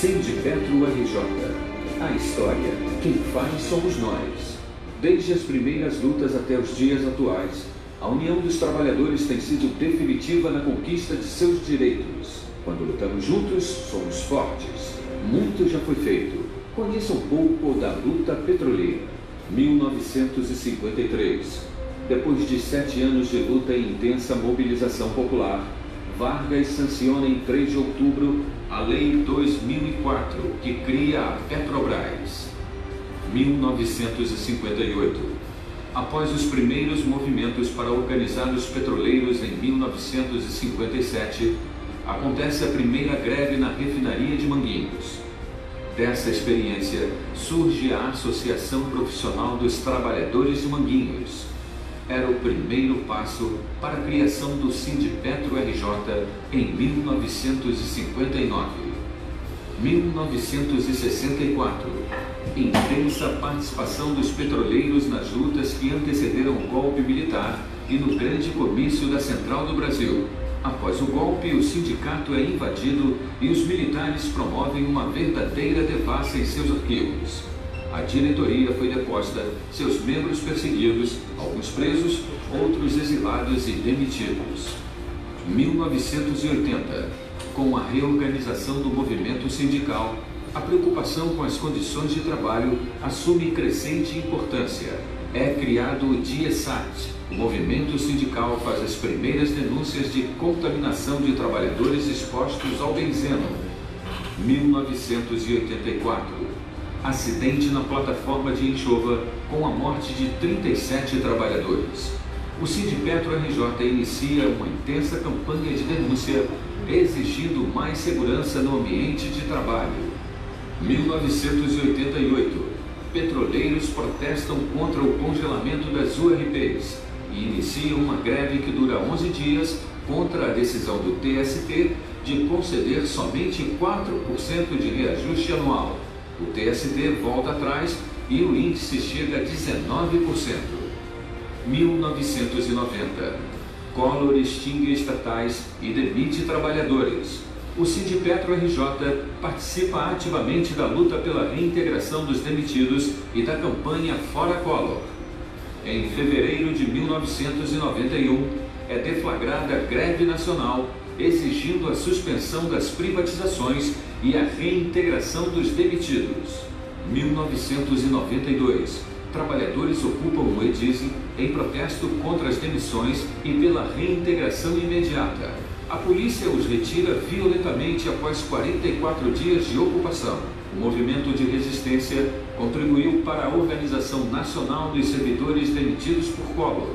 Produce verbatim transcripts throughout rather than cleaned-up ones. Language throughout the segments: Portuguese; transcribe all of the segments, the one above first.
Sindipetro R J. A história, quem faz somos nós. Desde as primeiras lutas até os dias atuais, a união dos trabalhadores tem sido definitiva na conquista de seus direitos. Quando lutamos juntos, somos fortes. Muito já foi feito. Conheça um pouco da luta petroleira. mil novecentos e cinquenta e três. Depois de sete anos de luta e intensa mobilização popular, Vargas sanciona em três de outubro a Lei dois mil e quatro, que cria a Petrobras. mil novecentos e cinquenta e oito. Após os primeiros movimentos para organizar os petroleiros em mil novecentos e cinquenta e sete, acontece a primeira greve na refinaria de Manguinhos. Dessa experiência surge a Associação Profissional dos Trabalhadores de Manguinhos. Era o primeiro passo para a criação do Sindipetro R J em mil novecentos e cinquenta e nove. mil novecentos e sessenta e quatro. Intensa participação dos petroleiros nas lutas que antecederam o golpe militar e no grande comício da Central do Brasil. Após o golpe, o sindicato é invadido e os militares promovem uma verdadeira devassa em seus arquivos. A diretoria foi deposta, seus membros perseguidos, alguns presos, outros exilados e demitidos. mil novecentos e oitenta. Com a reorganização do movimento sindical, a preocupação com as condições de trabalho assume crescente importância. É criado o DIESAT. O movimento sindical faz as primeiras denúncias de contaminação de trabalhadores expostos ao benzeno. mil novecentos e oitenta e quatro. Acidente na plataforma de Enxova, com a morte de trinta e sete trabalhadores. O Sindipetro R J inicia uma intensa campanha de denúncia, exigindo mais segurança no ambiente de trabalho. mil novecentos e oitenta e oito. Petroleiros protestam contra o congelamento das U R Ps e iniciam uma greve que dura onze dias contra a decisão do T S T de conceder somente quatro por cento de reajuste anual. O T S T volta atrás e o índice chega a dezenove por cento. mil novecentos e noventa. Collor extingue estatais e demite trabalhadores. O Sindipetro R J participa ativamente da luta pela reintegração dos demitidos e da campanha Fora Collor. Em fevereiro de mil novecentos e noventa e um, é deflagrada greve nacional, exigindo a suspensão das privatizações e a reintegração dos demitidos. mil novecentos e noventa e dois. Trabalhadores ocupam o Edise em protesto contra as demissões e pela reintegração imediata. A polícia os retira violentamente após quarenta e quatro dias de ocupação. O movimento de resistência contribuiu para a organização nacional dos servidores demitidos por Collor.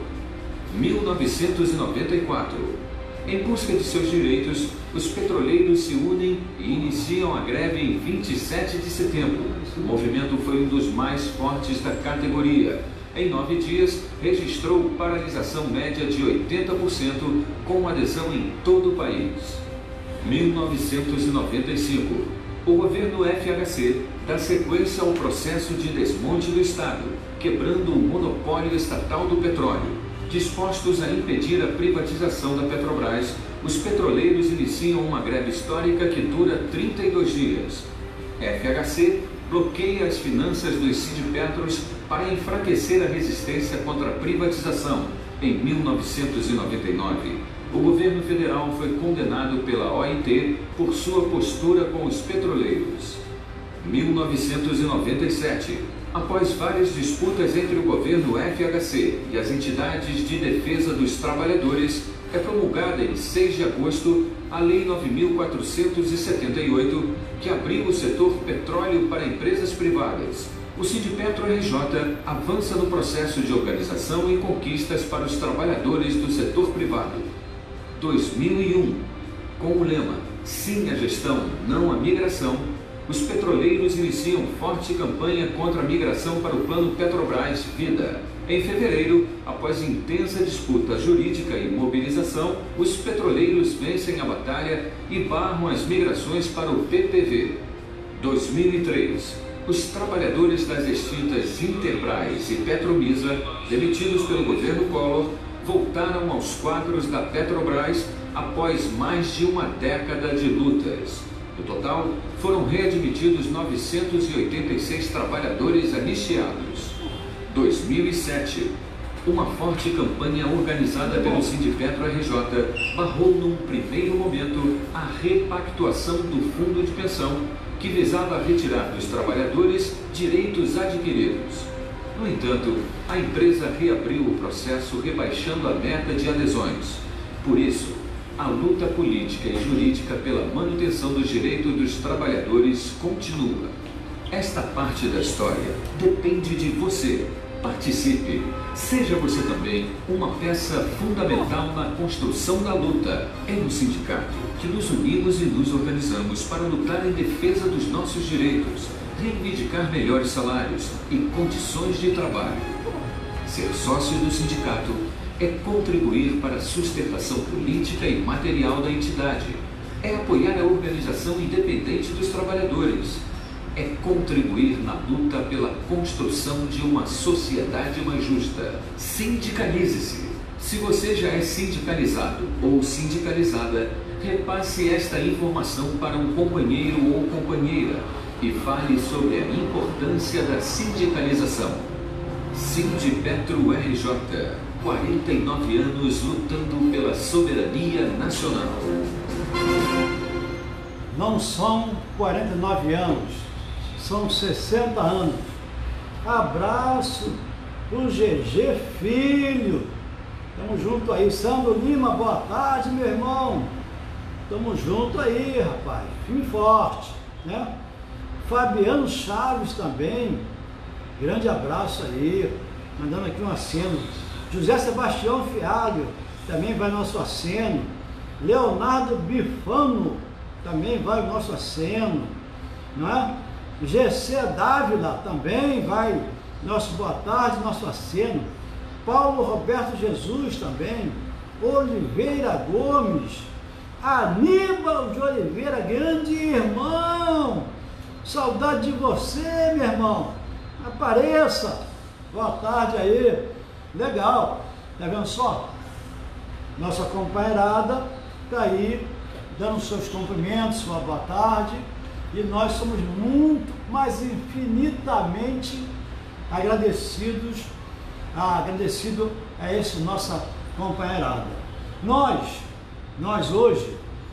mil novecentos e noventa e quatro. Em busca de seus direitos, os petroleiros se unem e iniciam a greve em vinte e sete de setembro. O movimento foi um dos mais fortes da categoria. Em nove dias, registrou paralisação média de oitenta por cento, com adesão em todo o país. mil novecentos e noventa e cinco. O governo F H C dá sequência ao processo de desmonte do Estado, quebrando o monopólio estatal do petróleo. Dispostos a impedir a privatização da Petrobras, os petroleiros iniciam uma greve histórica que dura trinta e dois dias. F H C bloqueia as finanças dos Sindipetros para enfraquecer a resistência contra a privatização. Em mil novecentos e noventa e nove, o governo federal foi condenado pela O I T por sua postura com os petroleiros. mil novecentos e noventa e sete. Após várias disputas entre o governo F H C e as entidades de defesa dos trabalhadores, é promulgada em seis de agosto a Lei nove mil quatrocentos e setenta e oito, que abriu o setor petróleo para empresas privadas. O Sindipetro R J avança no processo de organização e conquistas para os trabalhadores do setor privado. dois mil e um. Com o lema Sim à Gestão, Não à Migração, os petroleiros iniciam forte campanha contra a migração para o plano Petrobras Vida. Em fevereiro, após intensa disputa jurídica e mobilização, os petroleiros vencem a batalha e barram as migrações para o P P V. dois mil e três. Os trabalhadores das extintas Interbras e Petromisa, demitidos pelo governo Collor, voltaram aos quadros da Petrobras após mais de uma década de lutas. No total, foram readmitidos novecentos e oitenta e seis trabalhadores anistiados. dois mil e sete. Uma forte campanha organizada pelo Sindipetro R J barrou num primeiro momento a repactuação do fundo de pensão, que visava retirar dos trabalhadores direitos adquiridos. No entanto, a empresa reabriu o processo rebaixando a meta de adesões. Por isso, a luta política e jurídica pela manutenção dos direitos dos trabalhadores continua. Esta parte da história depende de você. Participe. Seja você também uma peça fundamental na construção da luta. É no sindicato que nos unimos e nos organizamos para lutar em defesa dos nossos direitos, reivindicar melhores salários e condições de trabalho. Ser sócio do sindicato é contribuir para a sustentação política e material da entidade. É apoiar a organização independente dos trabalhadores. É contribuir na luta pela construção de uma sociedade mais justa. Sindicalize-se. Se você já é sindicalizado ou sindicalizada, repasse esta informação para um companheiro ou companheira e fale sobre a importância da sindicalização. Sindipetro R J, quarenta e nove anos lutando pela soberania nacional. Não são quarenta e nove anos. São sessenta anos. Abraço pro G G Filho. Tamo junto aí. Sandro Lima, boa tarde, meu irmão. Tamo junto aí, rapaz. Firme e forte, né? Fabiano Chaves também. Grande abraço aí. Mandando aqui um aceno. José Sebastião Fialho também vai nosso aceno. Leonardo Bifano também vai o nosso aceno, não é? G C Dávila também vai, nosso boa tarde, nosso aceno. Paulo Roberto Jesus também. Oliveira Gomes. Aníbal de Oliveira, grande irmão. Saudade de você, meu irmão. Apareça. Boa tarde aí. Legal. Tá vendo só? Nossa companheirada tá aí, dando seus cumprimentos, sua boa tarde. E nós somos muito, mas infinitamente agradecidos, ah, agradecido a esse nossa companheirada. Nós, nós hoje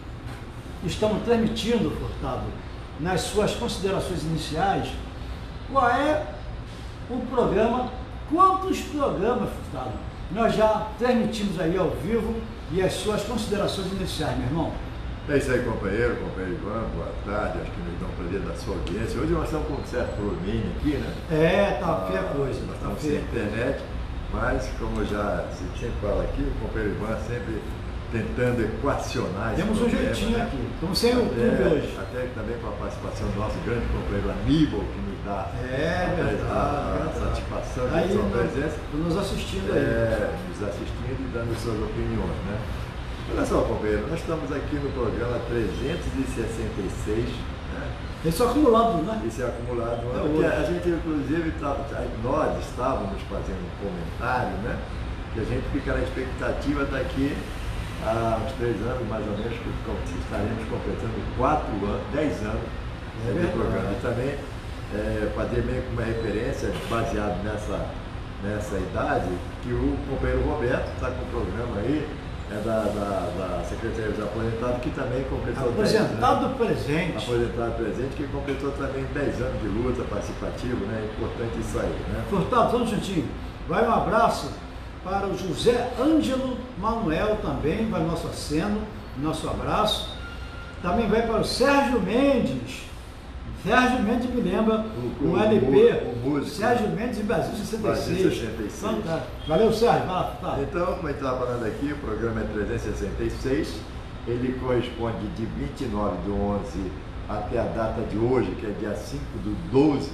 estamos transmitindo, Furtado, nas suas considerações iniciais, qual é o programa, quantos programas, Furtado, nós já transmitimos aí ao vivo e as suas considerações iniciais, meu irmão. É isso aí, companheiro, companheiro Ivan, boa tarde, acho que nos dá um prazer da sua audiência. Hoje nós estamos com um certo probleminha aqui, né? É, tá feia a coisa. Nós tá estamos feia. sem internet, mas como já se sempre fala aqui, o companheiro Ivan sempre tentando equacionar esse Temos um problema, jeitinho né? aqui, estamos sem o Até- YouTube hoje. Até também com a participação do nosso grande companheiro Aníbal, que nos dá É a, verdade, a, a verdade. satisfação de Aí, sua nós- presença. nos assistindo aí. É, nos assistindo e dando suas opiniões, né? Olha só, companheiro, nós estamos aqui no programa trezentos e sessenta e seis, né? Esse é acumulado, né? Esse é acumulado, É porque hoje. a gente inclusive, tá, nós estávamos fazendo um comentário, né? Que a gente fica na expectativa daqui a uns três anos, mais ou menos, que estaremos completando quatro anos, dez anos É né, de verdade. programa. E também é, fazer meio que uma referência baseado nessa, nessa idade, que o companheiro Roberto está com o programa aí, é da, da, da Secretaria dos Aposentados, que também completou dez anos. Aposentado presente. Aposentado presente, que completou também dez anos de luta participativa, né? É importante isso aí, né? Furtado, só um instantinho. Vai um abraço para o José Ângelo Manuel também, vai nosso aceno, nosso abraço. Também vai para o Sérgio Mendes. Sérgio Mendes me lembra O- um o- L P. o músico, Sérgio né? Mendes em Brasil sessenta e Brasil seis. sessenta e seis. Fantástico. Valeu, Sérgio. Vai lá, Furtado. Então, como a gente estava falando aqui, o programa é trezentos e sessenta e seis, ele corresponde de vinte e nove do onze até a data de hoje, que é dia cinco do doze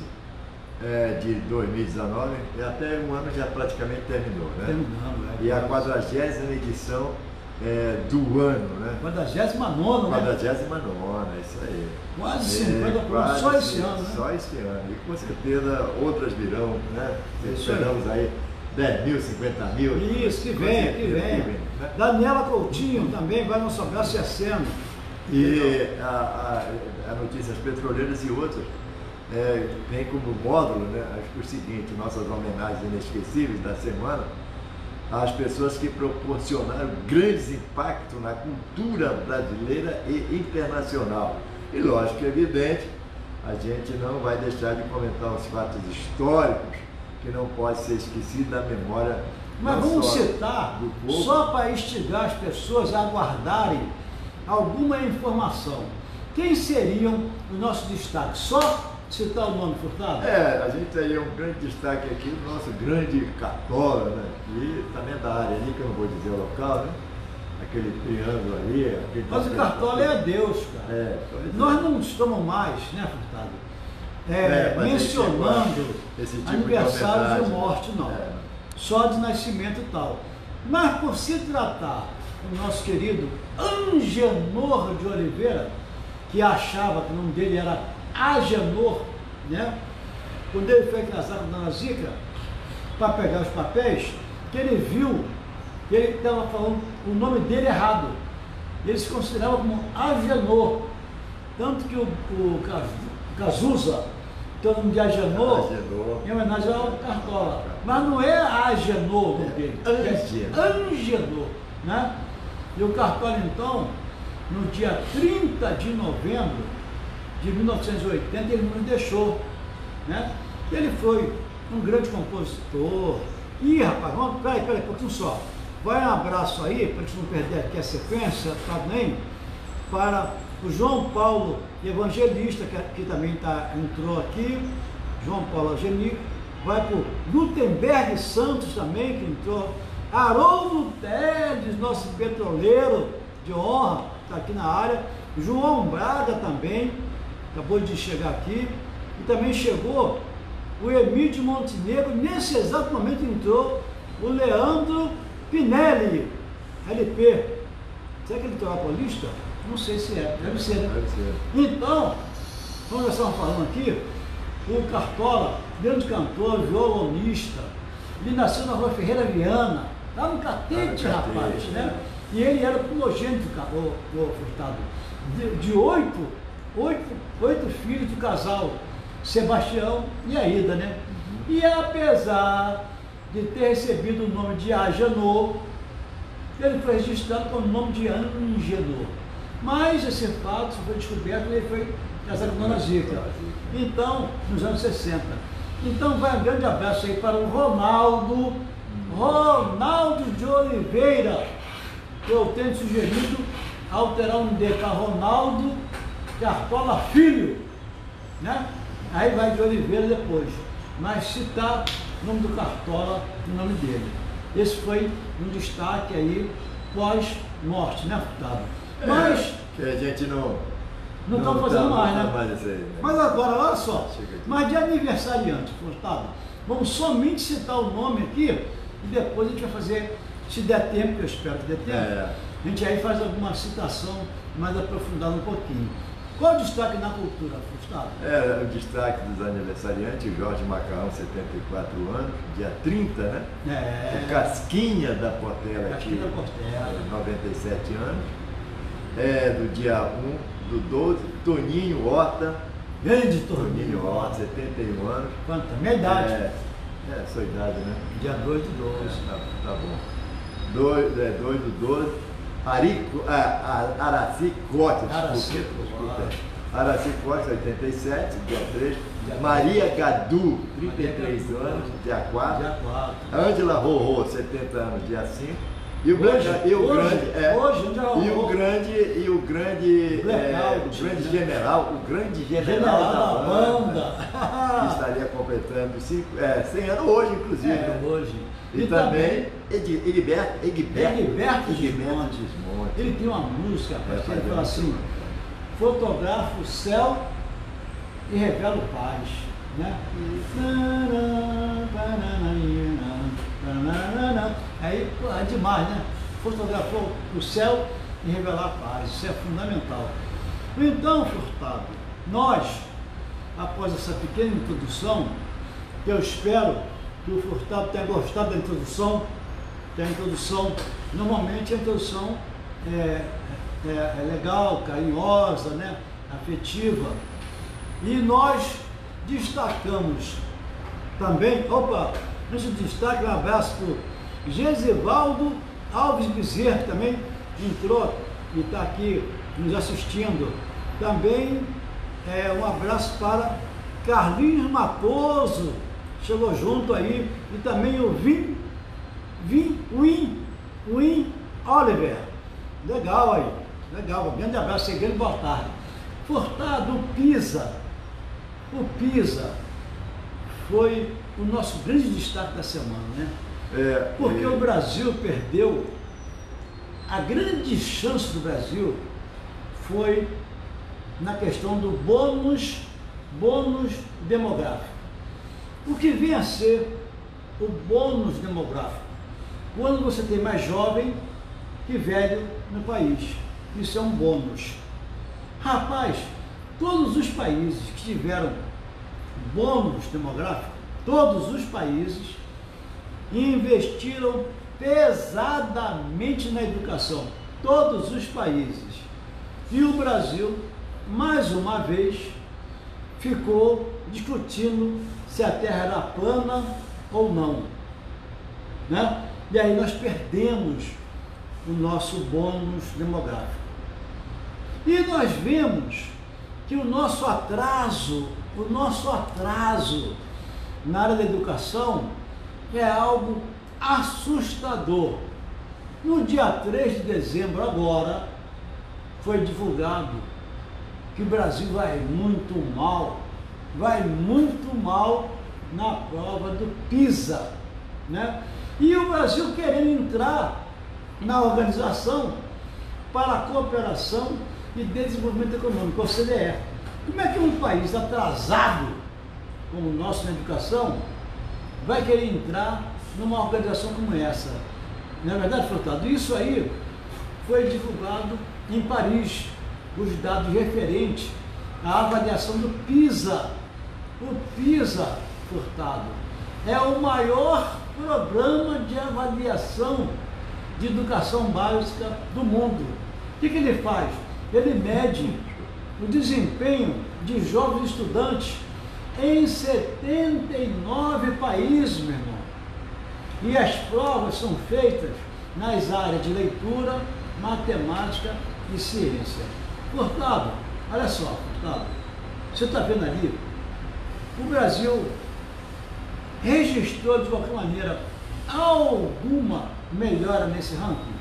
é, de dois mil e dezenove, e até um ano já praticamente terminou, né? Terminando, é. E a quadragésima edição é, do ano, né? quadragésima nona, né? quadragésima nona, isso aí. Quase cinquenta É, por cento quase só esse sim, ano, né? Só esse ano. E com certeza outras virão, né? Isso aí. Esperamos aí dez mil, cinquenta mil. Isso, que Com vem, que certeza vem. né? Daniela Coutinho também vai nosso abraço e aceno. E a, a, a Notícias Petroleiras e outras é, tem como módulo, né, o seguinte, nossas homenagens inesquecíveis da semana, às pessoas que proporcionaram grandes impactos na cultura brasileira e internacional. E lógico, é evidente, a gente não vai deixar de comentar os fatos históricos que não pode ser esquecido da memória. Mas vamos citar, só para instigar as pessoas a aguardarem alguma informação. Quem seriam os nossos destaques? Só citar o nome, Furtado? É, a gente teria um grande destaque aqui do nosso grande Cartola, né? E também da área ali, que eu não vou dizer o local, né? Aquele triângulo ali. Aquele Mas o Cartola é Deus, cara. É, Nós é. não estamos mais, né, Furtado? É, É, mencionando esse tipo de aniversários de, homenagem, morte, não. É. Só de nascimento e tal. Mas por se tratar do nosso querido Angenor de Oliveira, que achava que o nome dele era Agenor, né? Quando ele foi casar com a Dona Zica, para pegar os papéis, que ele viu que ele estava falando o nome dele errado. Ele se considerava como Agenor. Tanto que o, o Cazuza tem o nome de Agenor, Agenor, em homenagem ao Cartola. Mas não é Agenor o nome dele, é Angenor, né? E o Cartola, então, no dia trinta de novembro de mil novecentos e oitenta, ele nos deixou, né? Ele foi um grande compositor. Ih, rapaz, vamos, peraí, peraí, um pouquinho só. Vai um abraço aí, para a gente não perder aqui a sequência, tá bem? Para o João Paulo Evangelista, que, que também tá, entrou aqui, João Paulo Evangelista. Vai para o Gutenberg Santos também, que entrou. Haroldo Teles, nosso petroleiro de honra, está aqui na área. João Braga também, acabou de chegar aqui. E também chegou o Emílio Montenegro. Nesse exato momento entrou o Leandro Pinelli, L P. Será que ele está na lista? Não sei se é, deve ser, né? Deve ser. Então, como nós estamos falando aqui, o Cartola, grande cantor, violonista, ele nasceu na Rua Ferreira Viana, lá no Catete, Ah, no rapaz, Catete, né? E ele era primogênito, o, o Furtado, de, de oito, oito, oito filhos do casal Sebastião e Aida, né? Uhum. E apesar de ter recebido o nome de Agenor, ele foi registrado com o nome de Angenor. Mas esse fato foi descoberto e ele foi casado com a Dona Zica. Então, nos anos sessenta. Então vai um grande abraço aí para o Ronaldo, Ronaldo de Oliveira, que eu tenho sugerido alterar o nome dele para Ronaldo Cartola Filho, né? Aí vai de Oliveira depois, mas citar o nome do Cartola no nome dele. Esse foi um destaque aí pós-morte, né, Furtado? Mas é, que a gente não não estamos fazendo tá, mais, não né? tá mais isso aí, né? Mas agora, olha só, mas de aniversariante, Furtado, vamos somente citar o nome aqui e depois a gente vai fazer, se der tempo, que eu espero que dê tempo, É. a gente aí faz alguma citação mais aprofundada um pouquinho. Qual o destaque na cultura, Furtado? É, o destaque dos aniversariantes, Jorge Macarrão, setenta e quatro anos, dia trinta, né? É. O Casquinha da Portela aqui, Casquinha da Portela. noventa e sete anos. É, do dia um do doze, Toninho Horta. Grande Toninho Toninho Horta, setenta e um anos. Quanta? Minha idade. É, é, sua idade, né? Dia dois do É, doze. tá, tá bom. dois, é, dois do doze. Arico, a, a, Araci Cotes, Araci desculpa, Cotes. desculpa. Araci Cotes, oitenta e sete, dia três. Dia Maria Gadu, trinta e três Maria Gadu, anos, dia quatro. Dia quatro. Ângela Rorô, setenta anos, dia cinco. E o Hoje, grande, e o hoje, grande, é, hoje, Ângela e o Rorô. grande, e o grande, Blackout, é, o grande né? general, o grande general, General da da banda, que banda. estaria completando cinco, é, cem anos hoje, inclusive. É, né? hoje. E, também Edi- Egberto, Egberto, Egberto Egberto Gismonte. Gismonte. Ele tem uma música, É, rapaz, que ele faz fala isso. assim: fotografo o céu e revelo paz, né? Aí, pô, é demais, né? Fotografou o céu e revelar a paz, isso é fundamental. Então, Furtado, nós, após essa pequena introdução, que eu espero que o Furtado tenha gostado da introdução, que a introdução, normalmente a introdução é, é, é legal, carinhosa, né? Afetiva. E nós destacamos também, opa, a gente destaca um abraço para o Gesivaldo Alves Bezerra, que também entrou e está aqui nos assistindo. Também é, um abraço para Carlinhos Matoso, chegou junto aí, e também o Vim, Vim, Win, Win Oliver. Legal aí, legal, um grande abraço, segredo, boa tarde. Furtado, o Pisa, o Pisa foi o nosso grande destaque da semana, né? É, Porque é... o Brasil perdeu, a grande chance do Brasil foi na questão do bônus, bônus demográfico. O que vem a ser o bônus demográfico? Quando você tem mais jovem que velho no país. Isso é um bônus. Rapaz, todos os países que tiveram bônus demográfico, todos os países investiram pesadamente na educação. Todos os países. E o Brasil, mais uma vez, ficou discutindo se a Terra era plana ou não, né? E aí nós perdemos o nosso bônus demográfico. E nós vemos que o nosso atraso, o nosso atraso na área da educação é algo assustador. No dia três de dezembro agora, foi divulgado que o Brasil vai muito mal, vai muito mal na prova do PISA, né? E o Brasil querendo entrar na Organização para a Cooperação e Desenvolvimento Econômico, o O C D E. Como é que um país atrasado como o nosso na educação vai querer entrar numa organização como essa? Não é verdade, Furtado? Isso aí foi divulgado em Paris, os dados referentes à avaliação do PISA. O PISA, Furtado, é o maior programa de avaliação de educação básica do mundo. O que, que ele faz? Ele mede o desempenho de jovens estudantes em setenta e nove países, meu irmão. E as provas são feitas nas áreas de leitura, matemática e ciência. Furtado, olha só, Furtado, você está vendo ali, o Brasil registrou de qualquer maneira alguma melhora nesse ranking?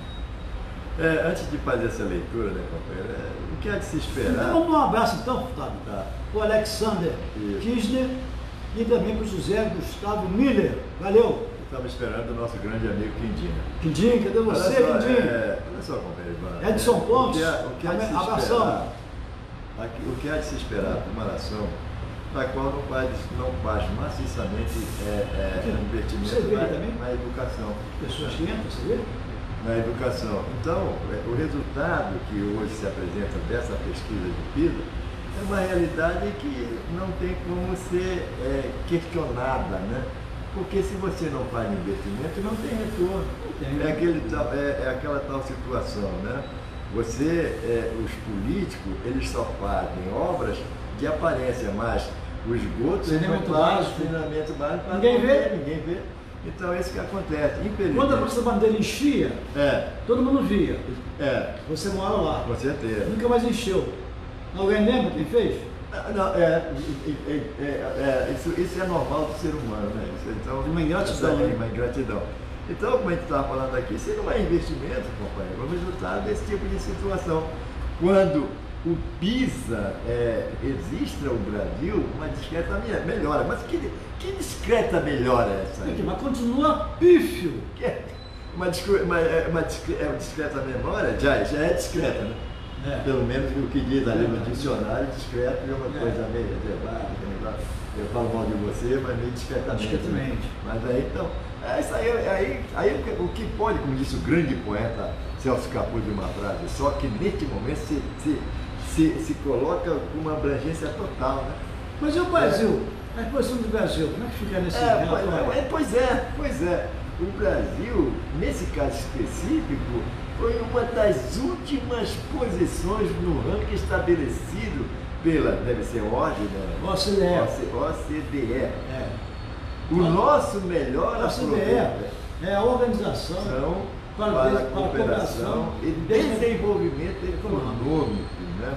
É, antes de fazer essa leitura, né, companheiro, é, o que é de se esperar? Então, vamos dar um abraço então, Furtado, Tá. para o Alexander Isso. Kirchner e também para o José Gustavo Miller. Valeu! Estamos esperando o nosso grande amigo Quindina. Quindinho, cadê você, Olha só, Quindinho? é, olha só, companheiro. Edson é, Pontes, o que é, o que é de se abração. esperar, aqui, o que é de se esperar para uma nação na qual não faz, não faz maciçamente é, é, Você investimento vê na, também? na educação. Pessoas que entram, você vê? Na educação. Então, é, o resultado que hoje se apresenta dessa pesquisa de PISA é uma realidade que não tem como ser é, questionada, né? Porque se você não faz investimento, não tem retorno. Tem. É, aquele, tal- é, é aquela tal situação, né? Você, é, os políticos, eles só fazem obras de aparência, mas o esgoto Saneamento não faz, básico. saneamento básico, Ninguém não vê. vê, ninguém vê. Então, é isso que acontece. Quando a Infelizmente. Praça da Bandeira enchia, É, todo mundo via. é, Você mora lá. com certeza. Nunca mais encheu. Alguém lembra quem fez? Não, é, é, é, é, isso, isso é normal do ser humano, né? Isso, então, Uma ingratidão, essa- né? Uma ingratidão. Então, como a gente estava falando aqui, se não é investimento, companheiro, é o resultado desse tipo de situação. Quando o PISA é, registra o Brasil, uma discreta me- melhora. Mas que, que discreta melhora é essa aí? Mas continua pífio. Que é uma, discre- uma, é uma discre- é uma discreta memória, já, já é discreta, né? É. Pelo menos o que diz ali no É. dicionário, discreto é uma É. coisa meio reservada, meio- eu falo mal de você, mas meio discretamente. Discretamente. Né? Mas aí então, é isso aí, aí, aí o, que, o que pode, como disse o grande poeta Celso Capuz de uma frase, só que neste momento se, se, se, se coloca com uma abrangência total, né? Mas e o Brasil? A posição do Brasil, como é que fica nesse É, pois, relatório? é, pois é, pois é. O Brasil, nesse caso específico, foi uma das últimas posições no ranking estabelecido pela, deve ser ordem, né? O C D E. O C D E. É. O nosso melhor O C D E é a organização para, para, para a a cooperação e desenvolvimento econômico, né?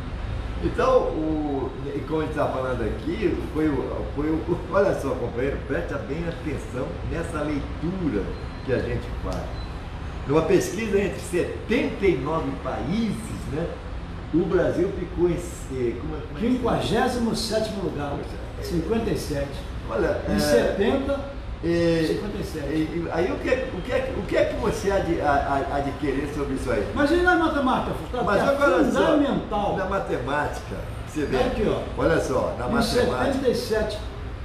Então, o, como a gente está falando aqui, foi o, foi o, olha só, companheiro, preste bem atenção nessa leitura que a gente faz. Numa pesquisa entre setenta e nove países, né, o Brasil ficou em quinquagésimo sétimo lugar, cinquenta e sete. Olha, em é, setenta, é, cinquenta e sete. É, aí o que, o, que é, o que é que você há de, há, há de querer sobre isso aí? Mas e na matemática, Furtado? Mas é agora fundamental. Só, na matemática, você vê. Aqui, ó. Olha só, na em matemática. setenta e sete.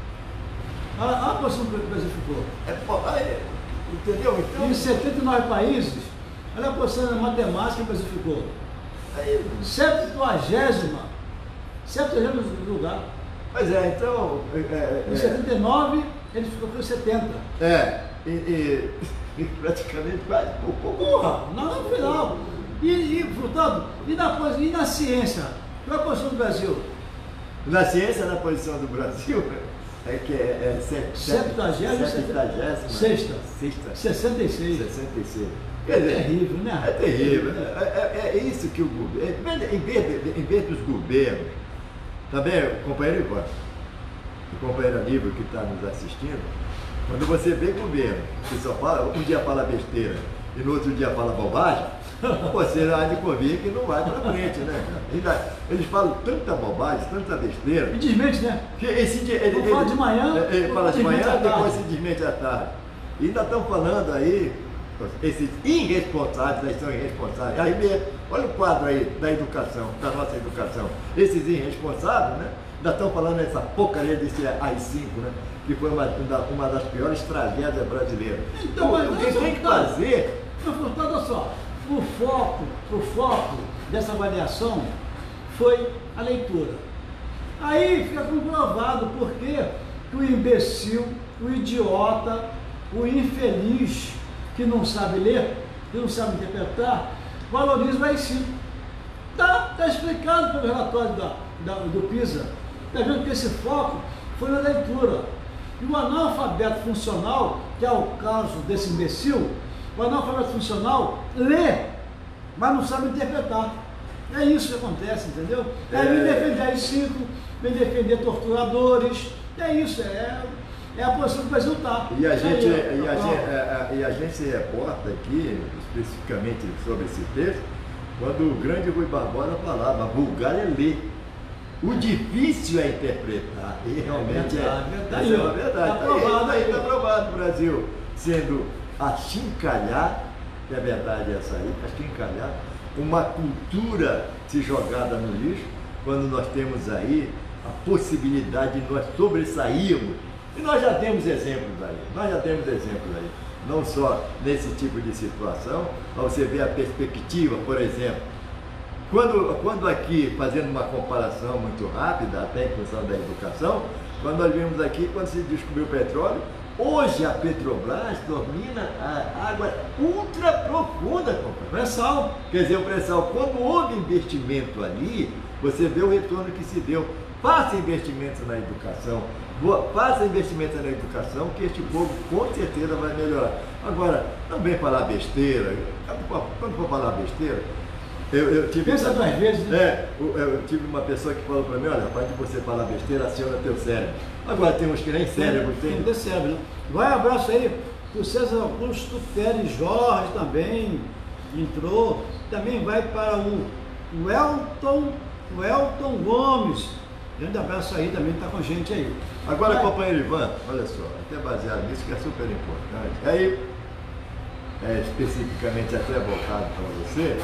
Olha a posição que o Brasil ficou. É, pô, aí, entendeu? Então, em setenta e nove países, olha a posição na matemática que o Brasil ficou. Aí, septuagésima. septuagésimo lugar. Pois é, então. É, é, em setenta e nove, ele ficou com setenta. É, e, e, e praticamente quase por pouco. Porra, não, no final. E, e, portanto, e na, e na ciência? Qual é a posição do Brasil? Na ciência, na posição do Brasil, é que é, é septuagésima, septuagésima, sexta, sexta, sessenta e seis. sessenta e seis. É terrível, né? É terrível. É, é, é isso que o governo, em vez, de, em vez dos governos, também, o companheiro Ivan, o companheiro Aníbal que está nos assistindo, quando você vê governo que só fala, um dia fala besteira e no outro dia fala bobagem, você há de convir que não vai para frente, né, cara? Ainda, eles falam tanta bobagem, tanta besteira. E desmente, né? Que esse dia, ele, ele fala de manhã, ele, ele fala de manhã, à depois se desmente à tarde. E ainda estão falando aí, esses irresponsáveis, eles são irresponsáveis. Aí mesmo, olha o quadro aí da educação, da nossa educação. Esses irresponsáveis, né? Ainda estão falando essa porcaria desse A I cinco, né? Que foi uma, uma das piores tragédias brasileiras. Então, Pô, mas o que tem que fazer? Mas, Furtado, olha só, o foco, o foco dessa avaliação foi a leitura. Aí fica comprovado por que o imbecil, o idiota, o infeliz que não sabe ler, que não sabe interpretar, valoriza o A I cinco. Está tá explicado pelo relatório da, da, do PISA. Está vendo que esse foco foi na leitura. E o analfabeto funcional, que é o caso desse imbecil, o analfabeto funcional lê, mas não sabe interpretar. É isso que acontece, entendeu? É, é vem defender A I cinco, vem defender torturadores, é isso, é, é a posição que o Brasil está. E a, gente, é, e, a gente, a, a, e a gente se reporta aqui, especificamente sobre esse texto, quando o grande Rui Barbosa falava, a Bulgária lê. O difícil é interpretar. E realmente é, é verdade. É, é uma verdade. Está provado aí. Está provado o Brasil sendo achincalhar, que é verdade essa aí, achincalhar, uma cultura se jogada no lixo, quando nós temos aí a possibilidade de nós sobressairmos. E nós já temos exemplos aí, nós já temos exemplos aí. Não só nesse tipo de situação, mas você vê a perspectiva, por exemplo, quando, quando aqui, fazendo uma comparação muito rápida, até em função da educação, quando nós vimos aqui, quando se descobriu o petróleo, hoje a Petrobras domina a água ultra profunda, companheiro. Pré-sal. Quer dizer, o pré-sal, quando houve investimento ali, você vê o retorno que se deu. Faça investimentos na educação, faça investimentos na educação, que este povo com certeza vai melhorar. Agora, não vem falar besteira. Quando for falar besteira, eu, eu tive. Pensa duas vezes, né? É, eu, eu tive uma pessoa que falou para mim: olha, rapaz, de você falar besteira, aciona teu cérebro. Agora tem uns que nem cérebro tem. Tem cérebro, né? Vai, abraço aí o César Augusto Pérez Jorge também entrou. Também vai para o, o Elton, o Elton Gomes. Grande abraço aí, também está com a gente aí. Agora, vai. Companheiro Ivan, olha só, até baseado nisso que é super importante. Aí, é, especificamente até voltado para você,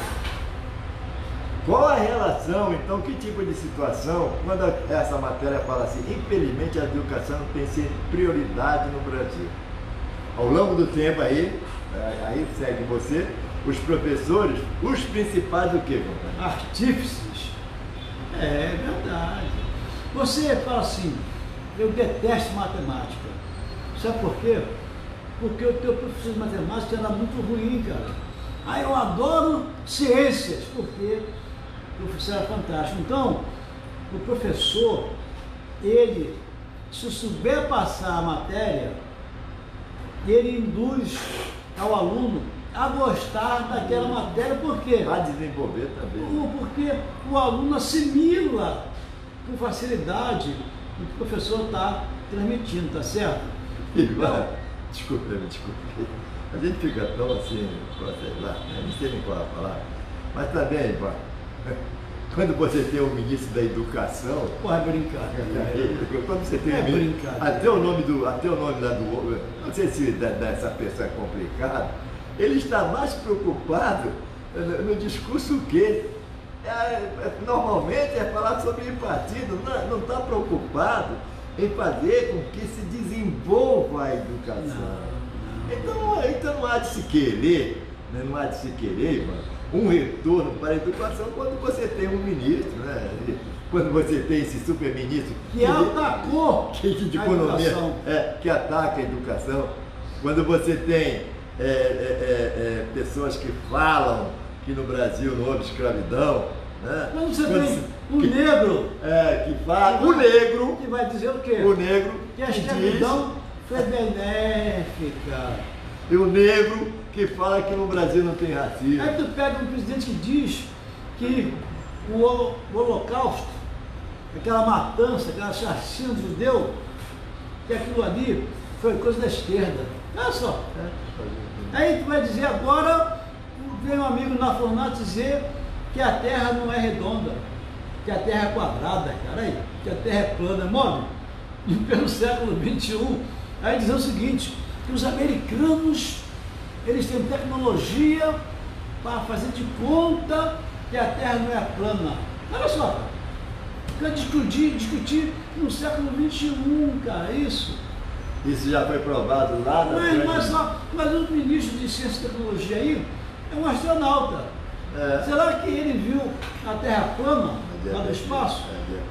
qual a relação, então, que tipo de situação, quando essa matéria fala assim, infelizmente a educação tem sido prioridade no Brasil. Ao longo do tempo aí, aí segue você, os professores, os principais do que, companheiro? Artífices. É verdade. Você fala assim, eu detesto matemática. Sabe por quê? Porque o teu professor de matemática era muito ruim, cara. Ah, eu adoro ciências, porque o professor era fantástico. Então, o professor, ele, se souber passar a matéria, ele induz ao aluno a gostar daquela matéria, por quê? Vai desenvolver também. Porque o aluno assimila com facilidade o que o professor está transmitindo, tá certo? Então, desculpe, me desculpe. A gente fica tão assim, sei lá, não sei nem qual é a palavra, mas também, Ivan, quando você tem o ministro da Educação. Pô, é brincadeira. Quando você tem é o ministro, até o nome do. Até o nome da do. Não sei se dessa pessoa é complicado, ele está mais preocupado no, no discurso que é, normalmente é falar sobre empatia, não está preocupado em fazer com que se desenvolva a educação. Não. Então, então não há de se querer, né? não há de se querer, mano, um retorno para a educação quando você tem um ministro, né? Quando você tem esse super-ministro que atacou que, que de economia, é, que ataca a educação, quando você tem é, é, é, é, pessoas que falam que no Brasil não houve escravidão, né? Quando você quando tem um que, negro é, que fala, o negro que vai dizer o quê? O negro que a escravidão foi benéfica. E o negro que fala que no Brasil não tem racismo. Aí tu pega um presidente que diz que o, o Holocausto, aquela matança, aquela chacina do judeu, que aquilo ali foi coisa da esquerda. Olha só. Aí tu vai dizer agora, vem um amigo na Fornato dizer que a Terra não é redonda, que a Terra é quadrada, cara, aí, que a Terra é plana, mole. E pelo século vinte e um, aí dizer o seguinte, que os americanos, eles têm tecnologia para fazer de conta que a Terra não é plana. Olha só, cara. Quer discutir, discutir no século vinte e um, cara, isso. Isso já foi provado lá na Mas, mas, só, mas o ministro de Ciência e Tecnologia aí é um astronauta. É. Será que ele viu a Terra plana lá do espaço?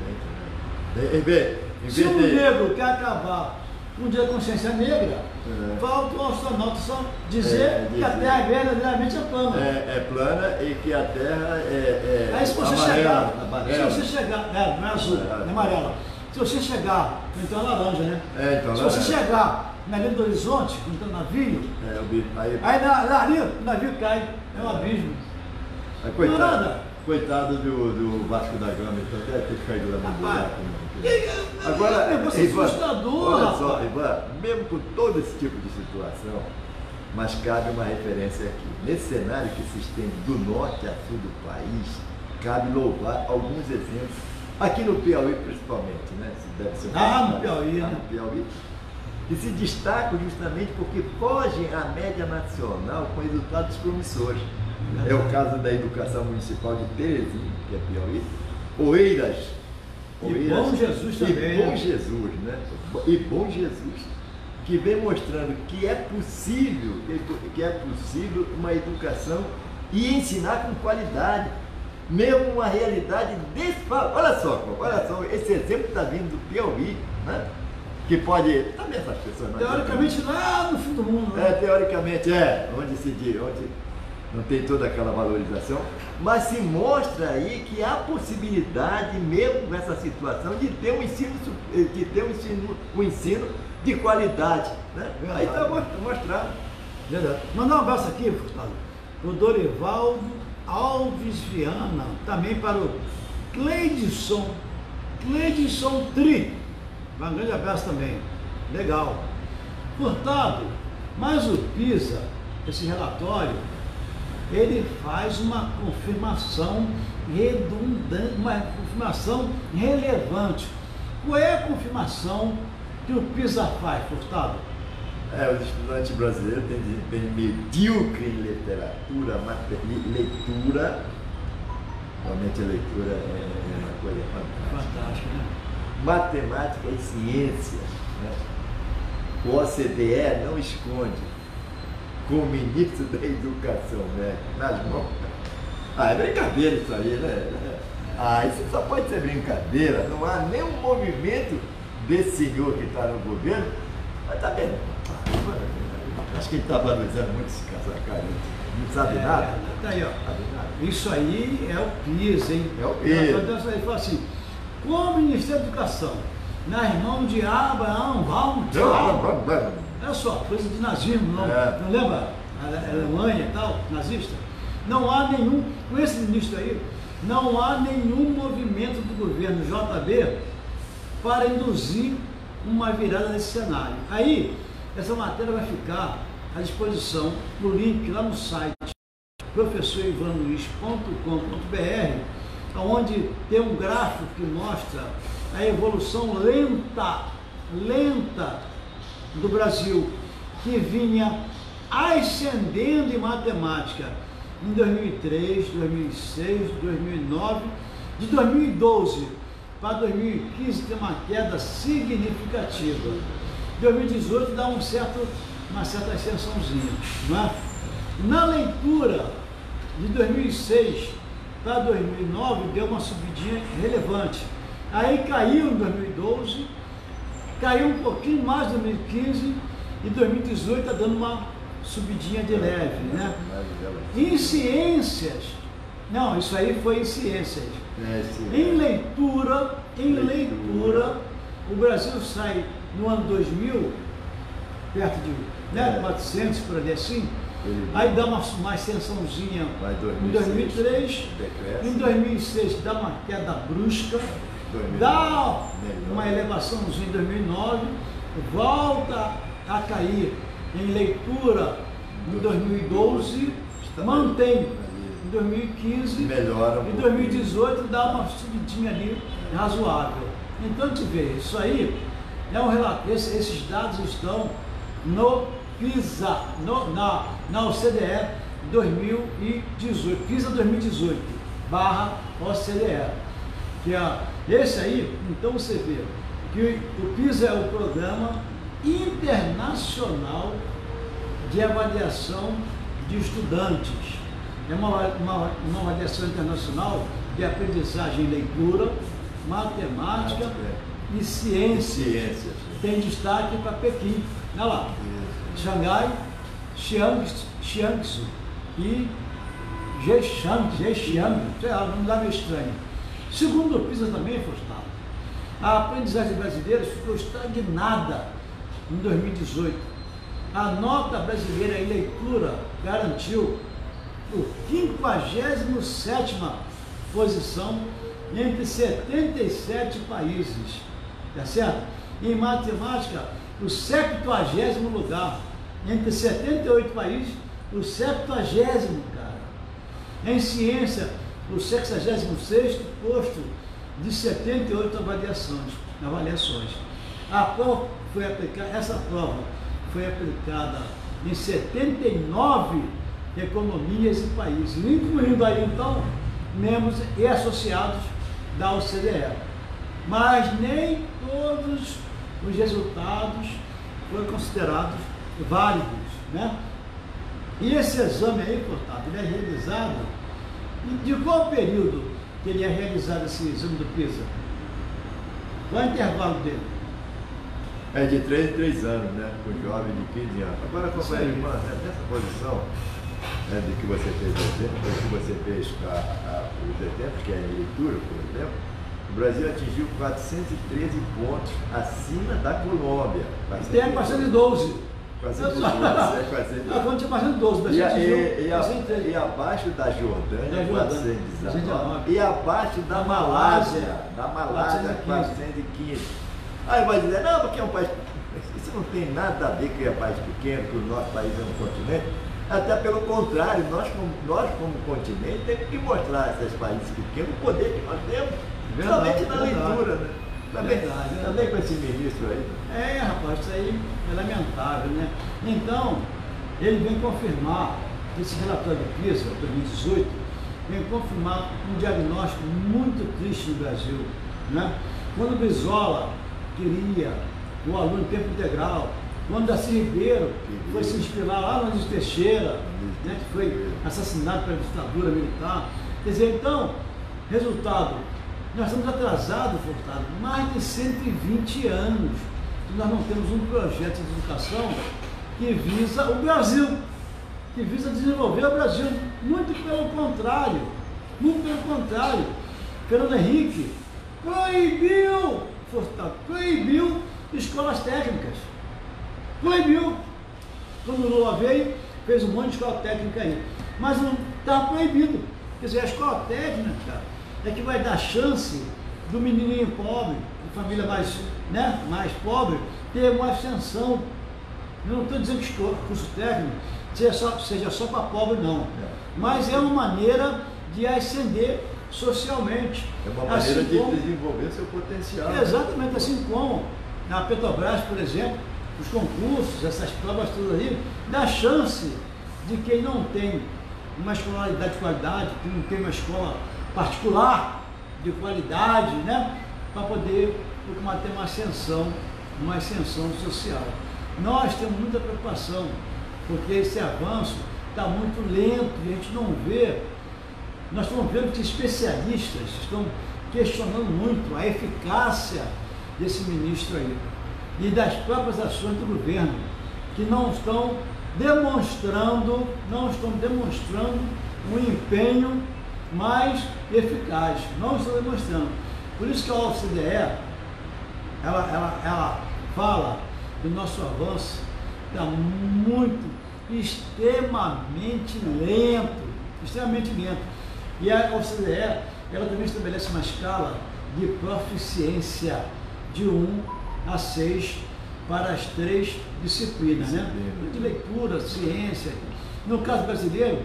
É, de repente, né? Se um negro quer acabar com um dia de consciência negra, é. falta o astronauta só dizer, é, dizer que a Terra verdadeiramente é plana. É, é plana e que a Terra é, é Aí se você amarela, chegar, amarela. se você chegar, é, não é azul, é, é amarela. Se você chegar, então é laranja, né? É, então se laranja. você chegar na linha do horizonte, então navio, é, o bicho, aí, aí na, na linha, o navio cai, é um abismo. Aí, coitado, não é nada. Coitado do, do Vasco da Gama, então até ter caído lá no buraco. Agora, é Ivan, assustador, olha só, Ivan, mesmo com todo esse tipo de situação, mas cabe uma referência aqui. Nesse cenário que se estende do norte a sul do país, cabe louvar alguns exemplos, aqui no Piauí principalmente, né? Deve ser ah, no Piauí, ah, né? no Piauí, que se destacam justamente porque fogem à média nacional com resultados promissores. É o caso da educação municipal de Teresina, que é Piauí, Oeiras, E Bom Jesus também. E Bom Jesus, né? E Bom Jesus, que vem mostrando que é possível, que é possível uma educação e ensinar com qualidade, mesmo uma realidade desfavorável. Olha só, olha só, esse exemplo está vindo do Piauí, né? Que pode, também essas pessoas... Teoricamente lá no fim do mundo, né? É, teoricamente é, onde se diz, onde não tem toda aquela valorização, mas se mostra aí que há possibilidade, mesmo nessa situação, de ter um ensino, de ter um ensino, um ensino de qualidade, né? Aí está mostrado. Verdade. Mandar um abraço aqui, Furtado, para o Dorivaldo Alves Viana, também para o Cleidson, Cleidson Tri. Um grande abraço também. Legal. Furtado, mas o PISA, esse relatório, ele faz uma confirmação redundante, uma confirmação relevante. Qual é a confirmação que o PISA faz, Furtado? É, os estudantes brasileiros têm desempenho medíocre em literatura, leitura. Realmente a leitura é, é uma coisa fantástica. Fantástica, né? Matemática e ciências, né? O O C D E não esconde, com o ministro da Educação, né, nas mãos. Ah, é brincadeira isso aí, né? Ah, isso só pode ser brincadeira, não há nenhum movimento desse senhor que está no governo, mas tá vendo? Acho que ele está valorizando muito esse casacarão. Não sabe é, nada? Tá aí, ó. Sabe nada. Isso aí é o PIS, hein? É o PIS. Então, ele fala assim, como o Ministério da Educação, nas mãos de Abraham Weintraub, olha só, coisa de nazismo, não, É. não lembra? A Alemanha e tal, nazista. Não há nenhum, com esse ministro aí, não há nenhum movimento do governo J B para induzir uma virada nesse cenário. Aí, essa matéria vai ficar à disposição no link lá no site professor ivan luiz ponto com ponto br, onde tem um gráfico que mostra a evolução lenta, lenta do Brasil, que vinha ascendendo em matemática em dois mil e três, dois mil e seis, dois mil e nove, de dois mil e doze para dois mil e quinze tem uma queda significativa. dois mil e dezoito dá um certo, uma certa ascensãozinha, não é? Na leitura de dois mil e seis para dois mil e nove deu uma subidinha relevante. Aí caiu em dois mil e doze, caiu um pouquinho mais em dois mil e quinze e dois mil e dezoito está dando uma subidinha de leve, né? Em ciências, não, isso aí foi em ciências. Em leitura, em leitura, o Brasil sai no ano dois mil, perto de né, quatrocentos, por ali assim, aí dá uma, uma ascensãozinha em dois mil e três, em dois mil e seis dá uma queda brusca, dá uma elevaçãozinha em dois mil e nove, volta a cair em leitura em dois mil e doze, mantém em dois mil e quinze, melhora um em dois mil e dezoito dá uma subidinha ali razoável. Então, a gente vê, isso aí é um relato, esse, esses dados estão no PISA, no, na, na O C D E dois mil e dezoito, PISA dois mil e dezoito, barra O C D E, que é esse aí. Então você vê que o PISA é o Programa Internacional de Avaliação de Estudantes, é uma, uma, uma avaliação internacional de aprendizagem em leitura, matemática e ciências. Ciências. Tem destaque para Pequim, olha lá, Xangai, Xiangsu, Xiangsu e Zhejiang, Zhejiang, sei lá, não dá meio estranho. Segundo o PISA também, Faustado, a aprendizagem brasileira ficou estagnada em dois mil e dezoito. A nota brasileira em leitura garantiu a quinquagésima sétima posição entre setenta e sete países, tá certo? Em matemática, o septuagésimo lugar, entre setenta e oito países, o septuagésimo, cara. Em ciência, o sexagésimo sexto posto de setenta e oito avaliações, avaliações. A prova foi aplicada, essa prova foi aplicada em setenta e nove economias e países, incluindo aí então membros e associados da O C D E. Mas nem todos os resultados foram considerados válidos, né? E esse exame aí, portanto, ele é realizado, de qual período que ele é realizado esse exame do PISA? Qual é o intervalo dele? É de três em três anos, né? Com jovem de quinze anos. Agora, companheiro, irmã, nessa posição né, de que você fez o exemplo, que você fez a, a, os exemplos, que é a leitura, por exemplo, o Brasil atingiu quatrocentos e treze pontos acima da Colômbia. Tem quatrocentos e doze. quatrocentos e doze. A fonte é quatrocentos e doze. E, e, e, a, e abaixo da Jordânia, quatrocentos e dezenove. E abaixo da Malásia, da Malásia, quatrocentos e quinze. Aí vai dizer, não, porque é um país. Isso não tem nada a ver com um país pequeno, que o nosso país é um continente. Até pelo contrário, nós como, nós como continente temos que mostrar a esses países pequenos o poder que nós temos, somente na leitura, né? Também, verdade, também com esse ministro aí. É, rapaz, isso aí é lamentável, né? Então, ele vem confirmar, esse relatório do PISA, dois mil e dezoito, vem confirmar um diagnóstico muito triste no Brasil, né? Quando o Brizola queria o aluno em tempo integral, quando Darcy Ribeiro foi se inspirar lá no Luiz Teixeira, né, que foi assassinado pela ditadura militar. Quer dizer, então, resultado, nós estamos atrasados, Furtado, mais de cento e vinte anos, e nós não temos um projeto de educação que visa o Brasil, que visa desenvolver o Brasil. Muito pelo contrário, muito pelo contrário. Fernando Henrique proibiu, Furtado, proibiu escolas técnicas. Proibiu. Quando o Lula veio, fez um monte de escola técnica aí. Mas não está proibido. Quer dizer, a escola técnica é que vai dar chance do menininho pobre, de família mais, né, mais pobre, ter uma ascensão. Eu não estou dizendo que o curso técnico seja só, seja só para pobre, não. Mas é uma maneira de ascender socialmente. É uma maneira assim de como, desenvolver seu potencial. Exatamente, assim como na Petrobras, por exemplo, os concursos, essas provas todas aí, dá chance de quem não tem uma escolaridade de qualidade, que não tem uma escola particular de qualidade, né, para poder ter uma ascensão, uma ascensão social. Nós temos muita preocupação, porque esse avanço está muito lento e a gente não vê. Nós estamos vendo que especialistas estão questionando muito a eficácia desse ministro aí e das próprias ações do governo, que não estão demonstrando, não estão demonstrando um empenho mais eficaz, não estão demonstrando. Por isso que a O C D E, ela, ela, ela fala que o nosso avanço está muito, extremamente lento, extremamente lento. E a O C D E, ela também estabelece uma escala de proficiência de um a seis para as três disciplinas, né? De leitura, ciência. No caso brasileiro,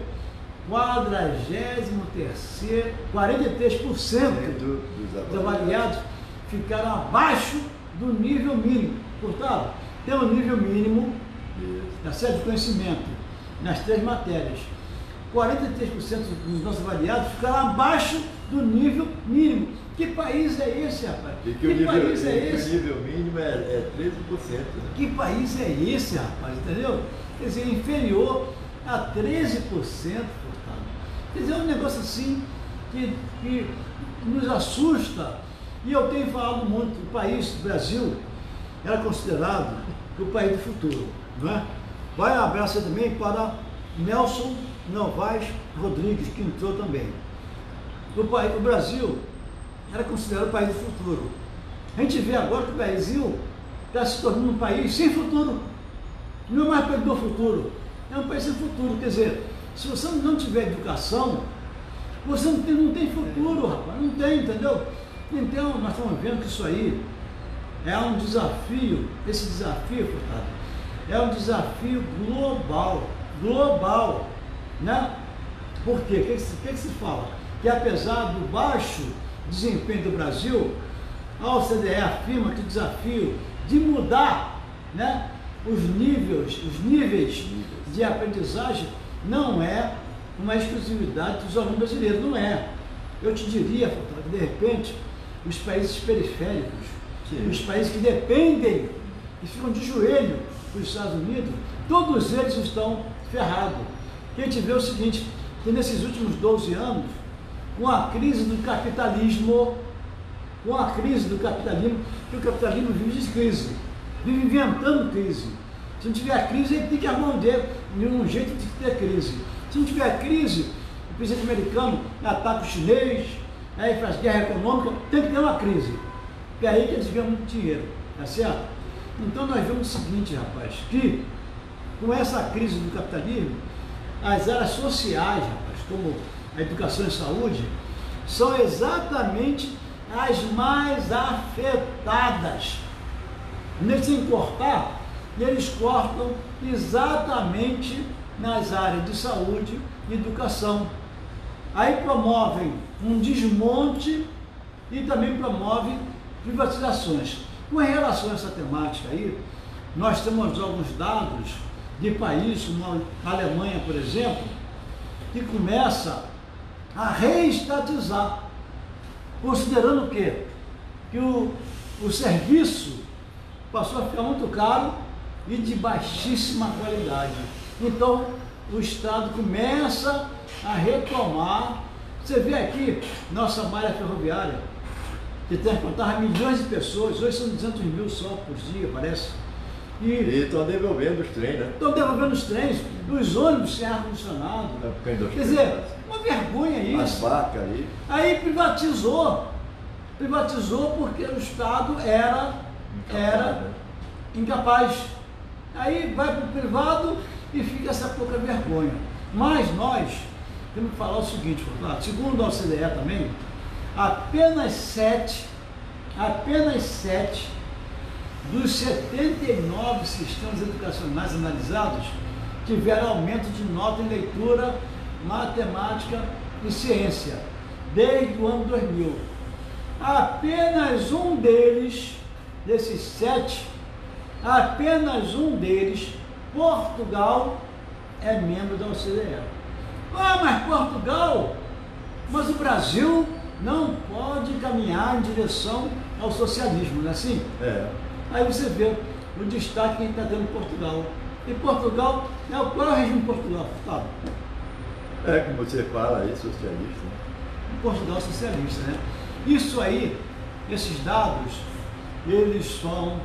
quadragésimo terceiro, quarenta e três por cento dos avaliados ficaram abaixo do nível mínimo. Portanto, tem um nível mínimo da série de conhecimento nas três matérias. quarenta e três por cento dos nossos avaliados ficaram abaixo do nível mínimo. Que país é esse, rapaz? E que, que o nível, país é esse? O nível mínimo é, é treze por cento. Né? Que país é esse, rapaz? Entendeu? Quer dizer, inferior a treze por cento. Quer dizer, é um negócio assim que, que nos assusta. E eu tenho falado muito, o país, o Brasil, era considerado o país do futuro, não é? Vai um abraço também para Nelson Novaes Rodrigues, que entrou também. O, país, o Brasil era considerado o país do futuro. A gente vê agora que o Brasil está se tornando um país sem futuro. Não é mais país do futuro, é um país sem futuro. Quer dizer, se você não tiver educação, você não tem, não tem futuro, rapaz, não tem, entendeu? Então, nós estamos vendo que isso aí é um desafio, esse desafio, Furtado, é um desafio global, global, né? Por quê? O que, que, que se fala? Que apesar do baixo desempenho do Brasil, a O C D E afirma que o desafio de mudar, né, os níveis, os níveis de aprendizagem não é uma exclusividade dos alunos brasileiros, não é. Eu te diria, Furtado, que de repente os países periféricos, Sim. os países que dependem, que ficam de joelho dos Estados Unidos, todos eles estão ferrados. A gente vê o seguinte, que nesses últimos doze anos, com a crise do capitalismo, com a crise do capitalismo, que o capitalismo vive de crise, vive inventando crise. Se não tiver crise, ele tem que arrumar um jeito de ter crise. Se não tiver crise, o presidente americano ataca o chinês, aí faz guerra econômica, tem que ter uma crise. Porque é aí que eles ganham muito dinheiro, tá certo? Então nós vemos o seguinte, rapaz, que com essa crise do capitalismo, as áreas sociais, rapaz, como a educação e a saúde, são exatamente as mais afetadas. Nesse sem cortar, eles cortam exatamente nas áreas de saúde e educação. Aí promovem um desmonte e também promovem privatizações. Com relação a essa temática aí, nós temos alguns dados de países como a Alemanha, por exemplo, que começa a reestatizar, considerando o quê? Que o, o serviço passou a ficar muito caro e de baixíssima qualidade. Então, o Estado começa a retomar. Você vê aqui, nossa malha ferroviária, que transportava milhões de pessoas, hoje são duzentos mil só por dia, parece. E estão devolvendo os trens, né? Estão devolvendo os trens, os ônibus sem ar-condicionado. Quer dizer, uma vergonha isso. As vacas aí. Aí privatizou. Privatizou porque o Estado era incapaz. Era né? incapaz. Aí vai para o privado e fica essa pouca vergonha. Mas nós temos que falar o seguinte, segundo a O C D E também, apenas sete, apenas sete dos setenta e nove sistemas educacionais analisados tiveram aumento de nota em leitura, matemática e ciência, desde o ano dois mil. Apenas um deles, desses sete, apenas um deles, Portugal, é membro da O C D E. Ah, mas Portugal, mas o Brasil não pode caminhar em direção ao socialismo, não é assim? É. Aí você vê o destaque que a gente está dando em Portugal. E Portugal, é o, qual é o regime de Portugal? Tá. É, como você fala aí, socialista. Né? Portugal socialista, né? Isso aí, esses dados, eles são,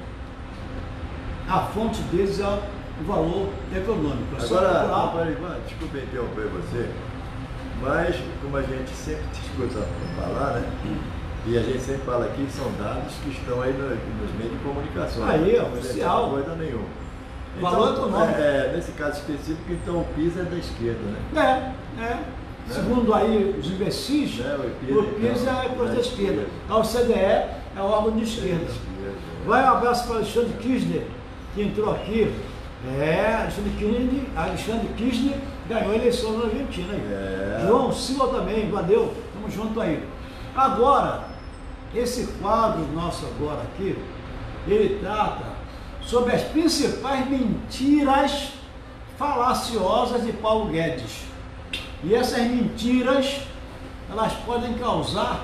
a fonte deles é o valor econômico. É agora, agora, desculpa interromper você, mas como a gente sempre te escuta falar, né? E a gente sempre fala aqui que são dados que estão aí no, nos meios de comunicação. Aí, não oficial. Não coisa nenhuma. Então, valor econômico. É, é, nesse caso específico, então o PISA é da esquerda, né? É, é. Segundo aí os imbecis, é, o PISA, o PISA é coisa da esquerda. A O C D E é o órgão de esquerda. É. Vai um abraço para Alexandre Kirchner, que entrou aqui. É, Alexandre Kirchner, Alexandre Kirchner ganhou a eleição na Argentina. Aí. É. João Silva também, valeu, tamo junto aí. Agora, esse quadro nosso agora aqui, ele trata sobre as principais mentiras falaciosas de Paulo Guedes. E essas mentiras, elas podem causar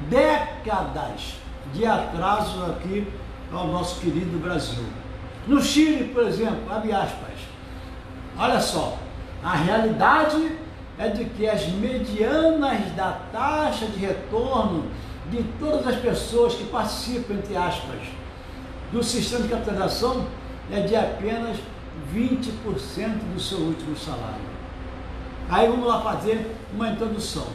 décadas de atraso aqui ao nosso querido Brasil. No Chile, por exemplo, abre aspas, olha só, a realidade é de que as medianas da taxa de retorno de todas as pessoas que participam, entre aspas, do sistema de capitalização é de apenas vinte por cento do seu último salário. Aí vamos lá fazer uma introdução.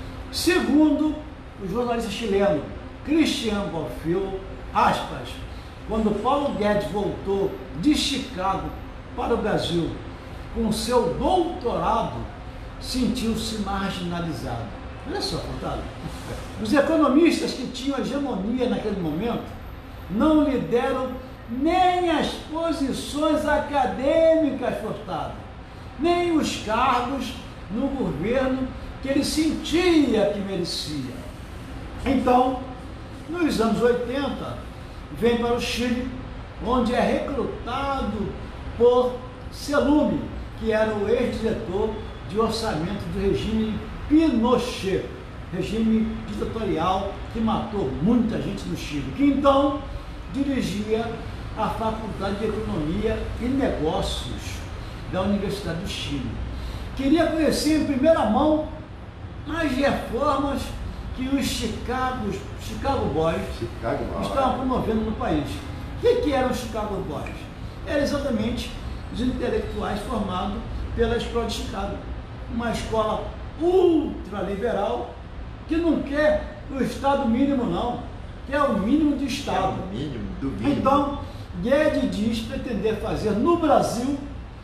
Segundo o jornalista chileno Cristian Bofill, aspas, quando Paulo Guedes voltou de Chicago para o Brasil com seu doutorado, sentiu-se marginalizado. Olha só, contado. Os economistas que tinham hegemonia naquele momento não lhe deram nem as posições acadêmicas, Furtado, nem os cargos no governo que ele sentia que merecia. Então, nos anos oitenta, vem para o Chile, onde é recrutado por Celumi, que era o ex-diretor de orçamento do regime Pinochet, regime ditatorial que matou muita gente no Chile, que então dirigia a Faculdade de Economia e Negócios da Universidade do Chile. Queria conhecer em primeira mão as reformas que os Chicago, Chicago Boys Chicago Boys. estavam promovendo no país. O que, que eram os Chicago Boys? Eram exatamente os intelectuais formados pela Escola de Chicago, uma escola ultraliberal que não quer o Estado mínimo não, quer o mínimo de Estado. É o mínimo do mínimo. Então, Guedes diz pretender fazer no Brasil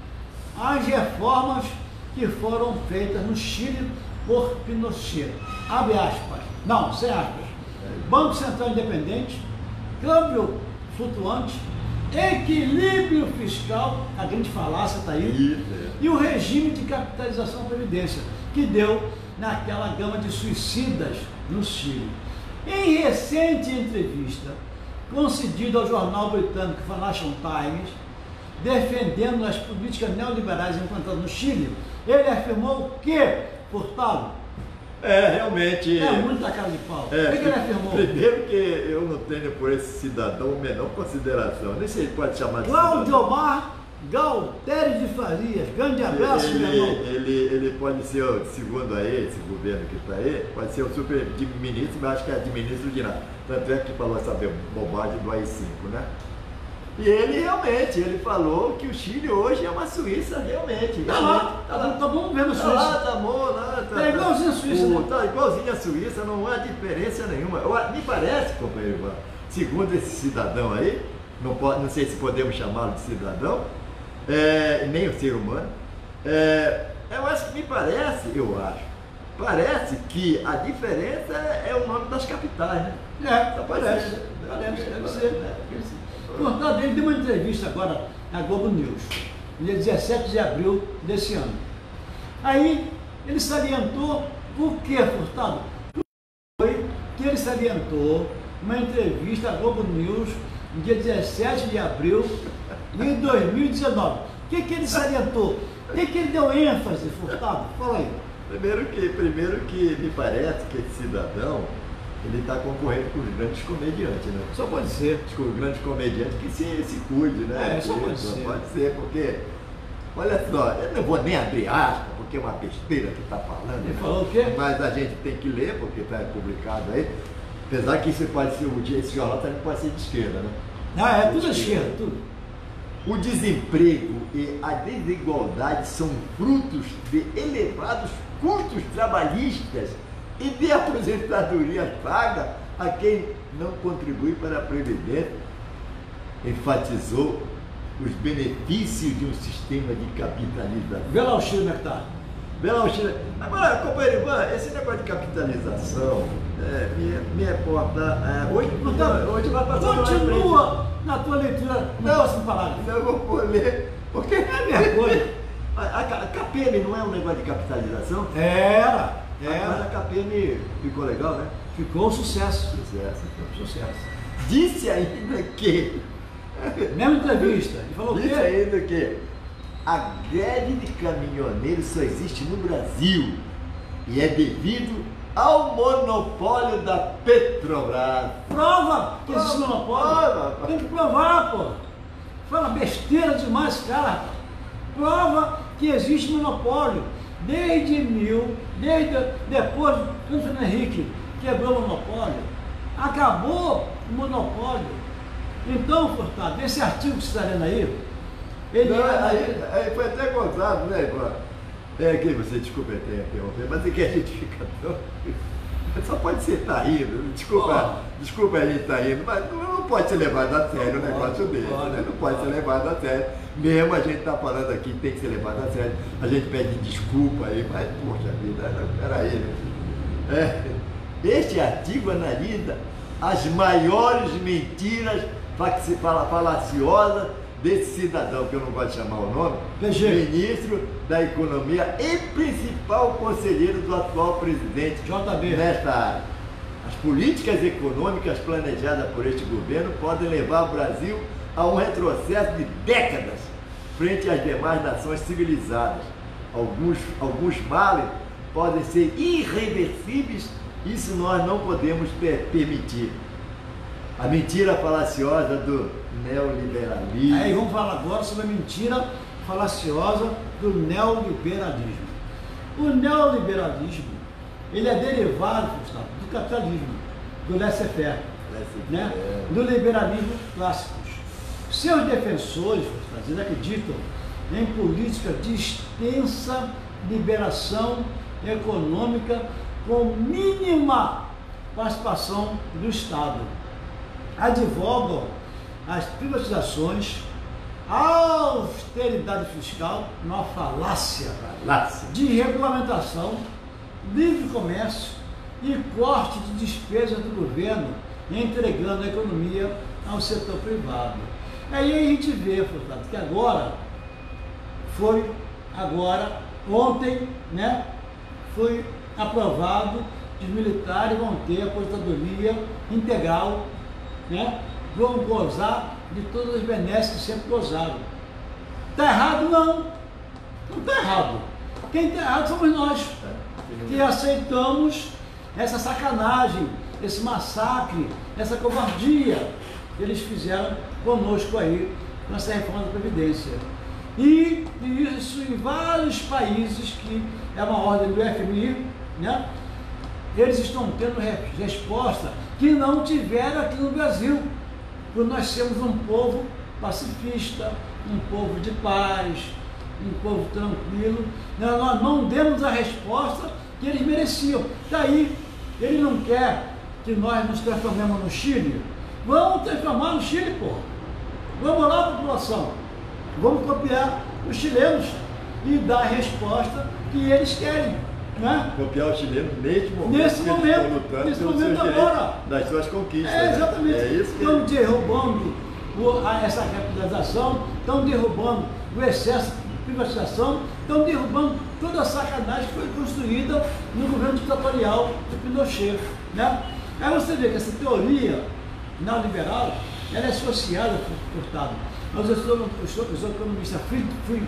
as reformas que foram feitas no Chile por Pinochet. Abre aspas. Não, sem aspas. Banco Central Independente, câmbio flutuante, equilíbrio fiscal, a grande falácia está aí, e o regime de capitalização da Previdência, que deu naquela gama de suicidas no Chile. Em recente entrevista concedida ao jornal britânico Financial Times, defendendo as políticas neoliberais implantadas no Chile, ele afirmou que, Furtado, é, realmente... é muita cara de pau. É, o que, que ele afirmou? Primeiro que eu não tenho por esse cidadão a menor consideração. Nem sei se ele pode chamar de Cláudio cidadão. Omar Galtério de Farias. Grande abraço, ele, meu irmão. Ele, ele pode ser, segundo aí, esse governo que está aí, pode ser o super ministro, mas acho que é administro de nada. Tanto é que falou essa bobagem do A I cinco, né? E ele realmente, ele falou que o Chile hoje é uma Suíça, realmente. Tá lá, tá, tá, tá bom vendo a Tá Suíça. lá, tá bom, lá, tá, É igualzinho a Suíça, o, né? Tá igualzinho a Suíça, não há diferença nenhuma. Eu- me parece, companheiro Ivan, segundo esse cidadão aí, não, pode, não sei se podemos chamá-lo de cidadão, é, nem o ser humano, é, eu acho que me parece, eu acho, parece que a diferença é o nome das capitais, né? É, Tá parece, parecendo, parece, né? deve ser. Deve ser. Portanto, ele deu uma entrevista agora na Globo News, no dia dezessete de abril desse ano. Aí ele salientou o que, Furtado? Foi que ele salientou uma entrevista à Globo News no dia dezessete de abril de dois mil e dezenove. O que, que ele salientou? O que, que ele deu ênfase, Furtado? Fala aí. Primeiro que, primeiro que me parece que esse cidadão, ele está concorrendo com os grandes comediantes, né? Só pode ser. Com os grandes comediantes que se, se cuide, né? É, só Que- pode ser. Pode ser, porque, olha só, eu não vou nem abrir aspas, porque é uma besteira que está falando. Ele né? falou o quê? Mas a gente tem que ler, porque está publicado aí. Apesar que isso pode ser, o dia- esse jornal também pode ser de esquerda, né? Ah, é tudo à esquerda, tudo. O desemprego e a desigualdade são frutos de elevados custos trabalhistas e de aposentadoria paga a quem não contribui para a Previdência. Enfatizou os benefícios de um sistema de capitalização. Vê lá o Chile como é que tá. Bela Chile. Agora, companheiro Ivan, esse negócio de capitalização é, me, me reporta. É, hoje, Portanto, hoje vai passar uma continua na tua leitura no Não, próximo parágrafo. Não, eu vou ler, porque É vergonha. a, a, a K P M não é um negócio de capitalização? Era, Agora era. a K P M ficou legal, né? Ficou um sucesso. Sucesso, então. Sucesso. Disse ainda que. Mesma entrevista. Ele falou o Disse quê? ainda que a greve de caminhoneiros só existe no Brasil e é devido ao monopólio da Petrobras. Prova que existe Prova, monopólio. prova. Tem que provar, pô. Fala besteira demais, cara. Prova que existe monopólio. Desde mil, desde depois do Fernando Henrique quebrou o monopólio, acabou o monopólio. Então, Furtado, esse artigo que você está lendo aí, ele Não, é- aí, aí foi até contado, né, Ivan? É que você, desculpa até interromper, mas é que a gente fica tão. Só pode ser tá rindo, desculpa, Oh. desculpa a gente tá rindo, mas não, não pode ser levado a sério um Pode, negócio desse, pode, né? Não pode ser pode. levado a sério. Mesmo a gente tá falando aqui, tem que ser levado a sério. A gente pede desculpa aí, mas poxa vida, peraí. É, este artigo analisa as maiores mentiras faxi- fala- falaciosas desse cidadão, que eu não gosto de chamar o nome, P G. ministro da Economia e principal conselheiro do atual presidente J B. nesta área. As políticas econômicas planejadas por este governo podem levar o Brasil a um retrocesso de décadas frente às demais nações civilizadas. Alguns, alguns males podem ser irreversíveis, isso nós não podemos per- permitir. A mentira falaciosa do neoliberalismo. Aí vamos falar agora sobre a mentira falaciosa do neoliberalismo. O neoliberalismo, ele é derivado, Gustavo, do capitalismo, do laissez-faire, né? do liberalismo clássicos. Seus defensores, Gustavo, eles acreditam em políticas de extensa liberação econômica com mínima participação do Estado. Advogam as privatizações, a austeridade fiscal, uma falácia, Lácia. de regulamentação, livre comércio e corte de despesas do governo, entregando a economia ao setor privado. Aí a gente vê, portanto, que agora foi, agora, ontem, né, foi aprovado que os militares vão ter aposentadoria integral, né, vão gozar de todas as benesses que sempre gozaram. Está errado? Não. Não está errado. Quem está errado somos nós, que aceitamos essa sacanagem, esse massacre, essa covardia que eles fizeram conosco aí, nessa reforma da Previdência. E isso em vários países, que é uma ordem do F M I, né? Eles estão tendo re- resposta que não tiveram aqui no Brasil, por nós sermos um povo pacifista, um povo de paz, um povo tranquilo. Nós não demos a resposta que eles mereciam. Daí, ele não quer que nós nos transformemos no Chile. Vamos transformar no Chile, pô. Vamos lá, população. Vamos copiar os chilenos e dar a resposta que eles querem. Né? Copiar o chileno nesse momento. Nesse que momento, eles estão lutando nesse pelos momento seus agora. direitos, das suas conquistas. É, exatamente. Né? É isso que estão derrubando o, a, essa capitalização, estão derrubando o excesso de privatização, estão derrubando toda a sacanagem que foi construída no governo ditatorial de Pinochet. Né? Aí você vê que essa teoria neoliberal ela é associada, Furtado, aos economistas Friedrich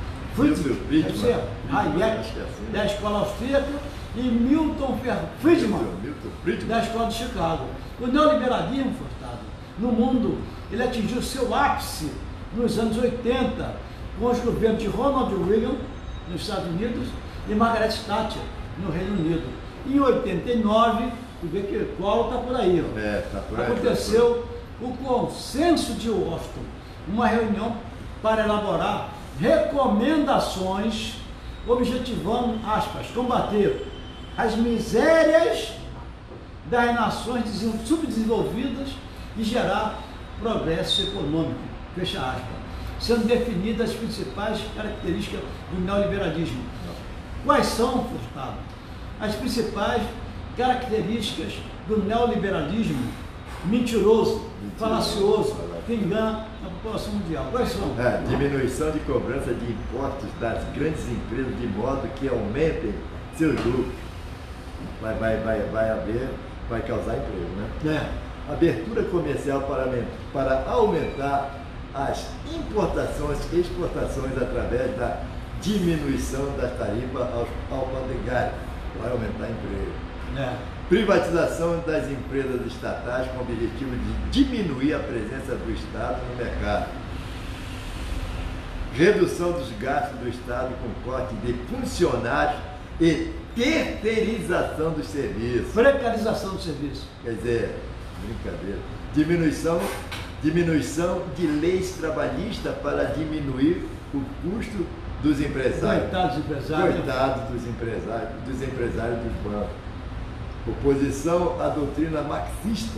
Hayek, da escola austríaca, e Milton Friedman, da escola de Chicago. O neoliberalismo, Furtado, no mundo, ele atingiu seu ápice nos anos oitenta, com os governos de Ronald Reagan, nos Estados Unidos, e Margaret Thatcher, no Reino Unido. Em oitenta e nove, tu vê que o Collor está por aí, ó. É, tá por aí, aconteceu o consenso de Washington, uma reunião para elaborar recomendações objetivando, aspas, combater as misérias das nações subdesenvolvidas e gerar progresso econômico, fecha aspas, sendo definidas as principais características do neoliberalismo. Quais são, Furtado, as principais características do neoliberalismo mentiroso, falacioso, que engana a população mundial? Quais são? É, diminuição de cobrança de impostos das grandes empresas de modo que aumentem seus lucros. Vai, vai, vai, vai haver, vai causar emprego, né? É. Abertura comercial para, para aumentar as importações e exportações através da diminuição das tarifas alfandegárias. Vai aumentar emprego. É. Privatização das empresas estatais com o objetivo de diminuir a presença do Estado no mercado. Redução dos gastos do Estado com corte de funcionários e terceirização dos serviços. Precarização do serviço. Quer dizer, brincadeira. Diminuição, diminuição de leis trabalhistas para diminuir o custo dos empresários. Coitados dos empresários. Coitados dos empresários, dos empresários dos bancos. Oposição à doutrina marxista,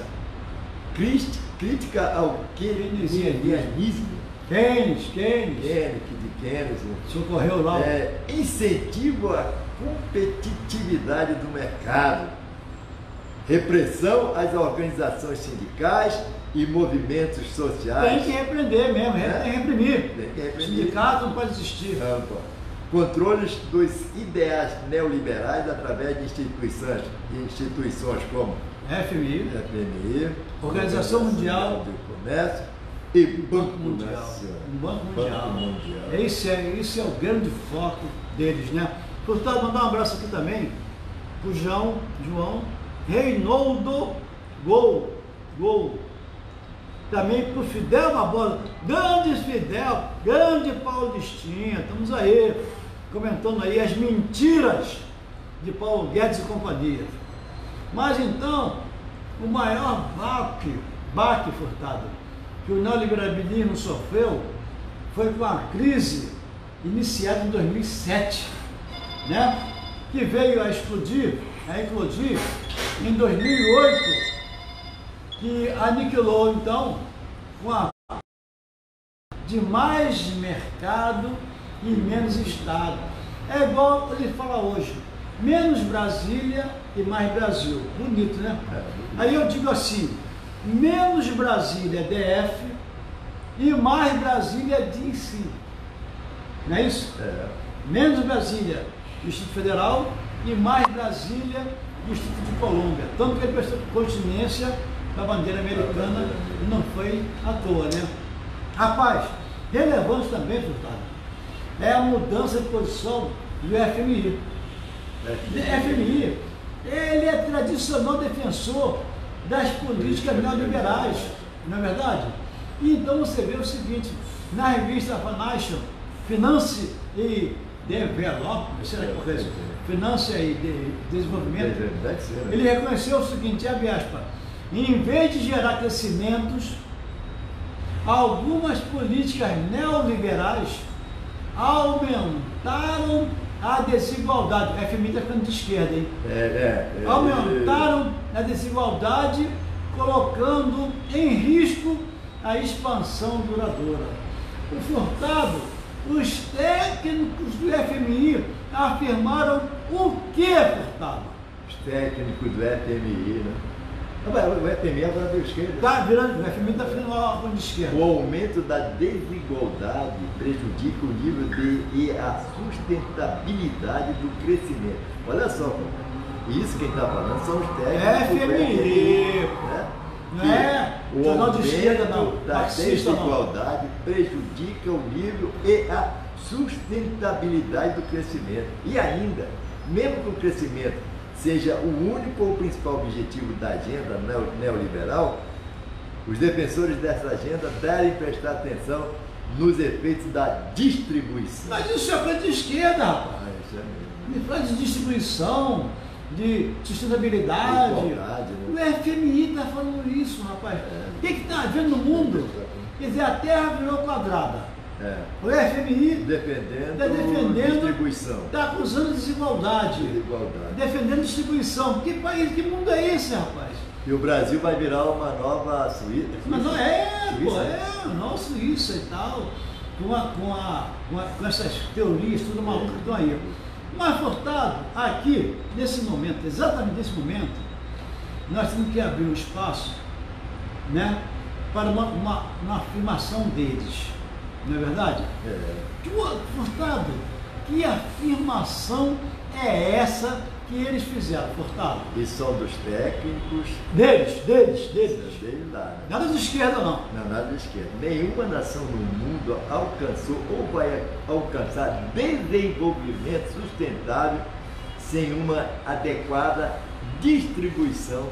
crítica ao keynesianismo, Keynes, Keynes, Keynes, de Keynes, socorreu lá, é, incentivo à competitividade do mercado, repressão às organizações sindicais e movimentos sociais. Tem que repreender mesmo, é? tem que reprimir. Tem que reprimir. Sindicato não pode existir. Rampa. Controles dos ideais neoliberais através de instituições, instituições como F M I, F M I, Organização Mundial do Comércio e Banco Mundial. Um Banco Mundial. Banco Mundial. Esse, é, esse é o grande foco deles, né? Portanto, mandar um abraço aqui também para o João, João Reinaldo Gol, Gol. Também para o Fidel Barbosa, grande Fidel, grande Paulistinha, estamos aí, comentando aí as mentiras de Paulo Guedes e companhia. Mas então, o maior baque, baque Furtado, que o neoliberalismo sofreu, foi com a crise iniciada em dois mil e sete, né? Que veio a explodir, a eclodir em dois mil e oito, que aniquilou, então, uma de mais mercado e menos Estado. É igual ele fala hoje, menos Brasília e mais Brasil. Bonito, né? Aí eu digo assim, menos Brasília D F e mais Brasília D C. Não é isso? É. Menos Brasília, Distrito Federal, e mais Brasília, Distrito de Colômbia. Tanto que ele prestou continência da bandeira americana e não foi à toa, né? Rapaz, relevante também, Furtado, é a mudança de posição do F M I. O F M I, ele é tradicional defensor das políticas neoliberais, não é verdade? Então você vê o seguinte, na revista Financial, Finance e Development, será que é isso? Finance e de Desenvolvimento, ele reconheceu o seguinte, abre aspas, em vez de gerar crescimentos, algumas políticas neoliberais aumentaram a desigualdade. O F M I está ficando de esquerda, hein? É, é, é, aumentaram a desigualdade, colocando em risco a expansão duradoura. O Furtado, os técnicos do F M I afirmaram o que, Furtado? Os técnicos do F M I, né? O F M I agora deu esquerda. Está virando, o F M I está virando uma de esquerda. O aumento da desigualdade prejudica o nível de, e a sustentabilidade do crescimento. Olha só, pô. Isso quem está falando são os técnicos F M I. Né? Não é o jornal aumento de esquerda, não. da Marxista, desigualdade não. prejudica o nível e a sustentabilidade do crescimento. E ainda, mesmo que o crescimento seja o único ou principal objetivo da agenda neoliberal, os defensores dessa agenda devem prestar atenção nos efeitos da distribuição. Mas isso é coisa de esquerda, rapaz. Ah, isso é mesmo. Me fala de distribuição, de sustentabilidade. Igualdade, né? O F M I está falando isso, rapaz. O que está havendo no mundo? Quer dizer, a Terra virou quadrada. É. O F M I defendendo, está defendendo distribuição. Está acusando desigualdade. Desigualdade. Defendendo distribuição. Que país, que mundo é esse, rapaz? E o Brasil vai virar uma nova Suíça. Mas não é, Suíça, pô, né? é, não Suíça e tal. Com, a, com, a, com, a, com essas teorias, tudo maluco que estão aí. Mas, Furtado, aqui, nesse momento, exatamente nesse momento, nós temos que abrir um espaço, né, para uma, uma, uma afirmação deles. Não é verdade? É. Furtado, que afirmação é essa que eles fizeram, Furtado? E são dos técnicos. Deles, deles, deles. Deles lá, né? Nada de esquerda, não. Não, nada de esquerda. Nenhuma nação no mundo alcançou ou vai alcançar desenvolvimento sustentável sem uma adequada distribuição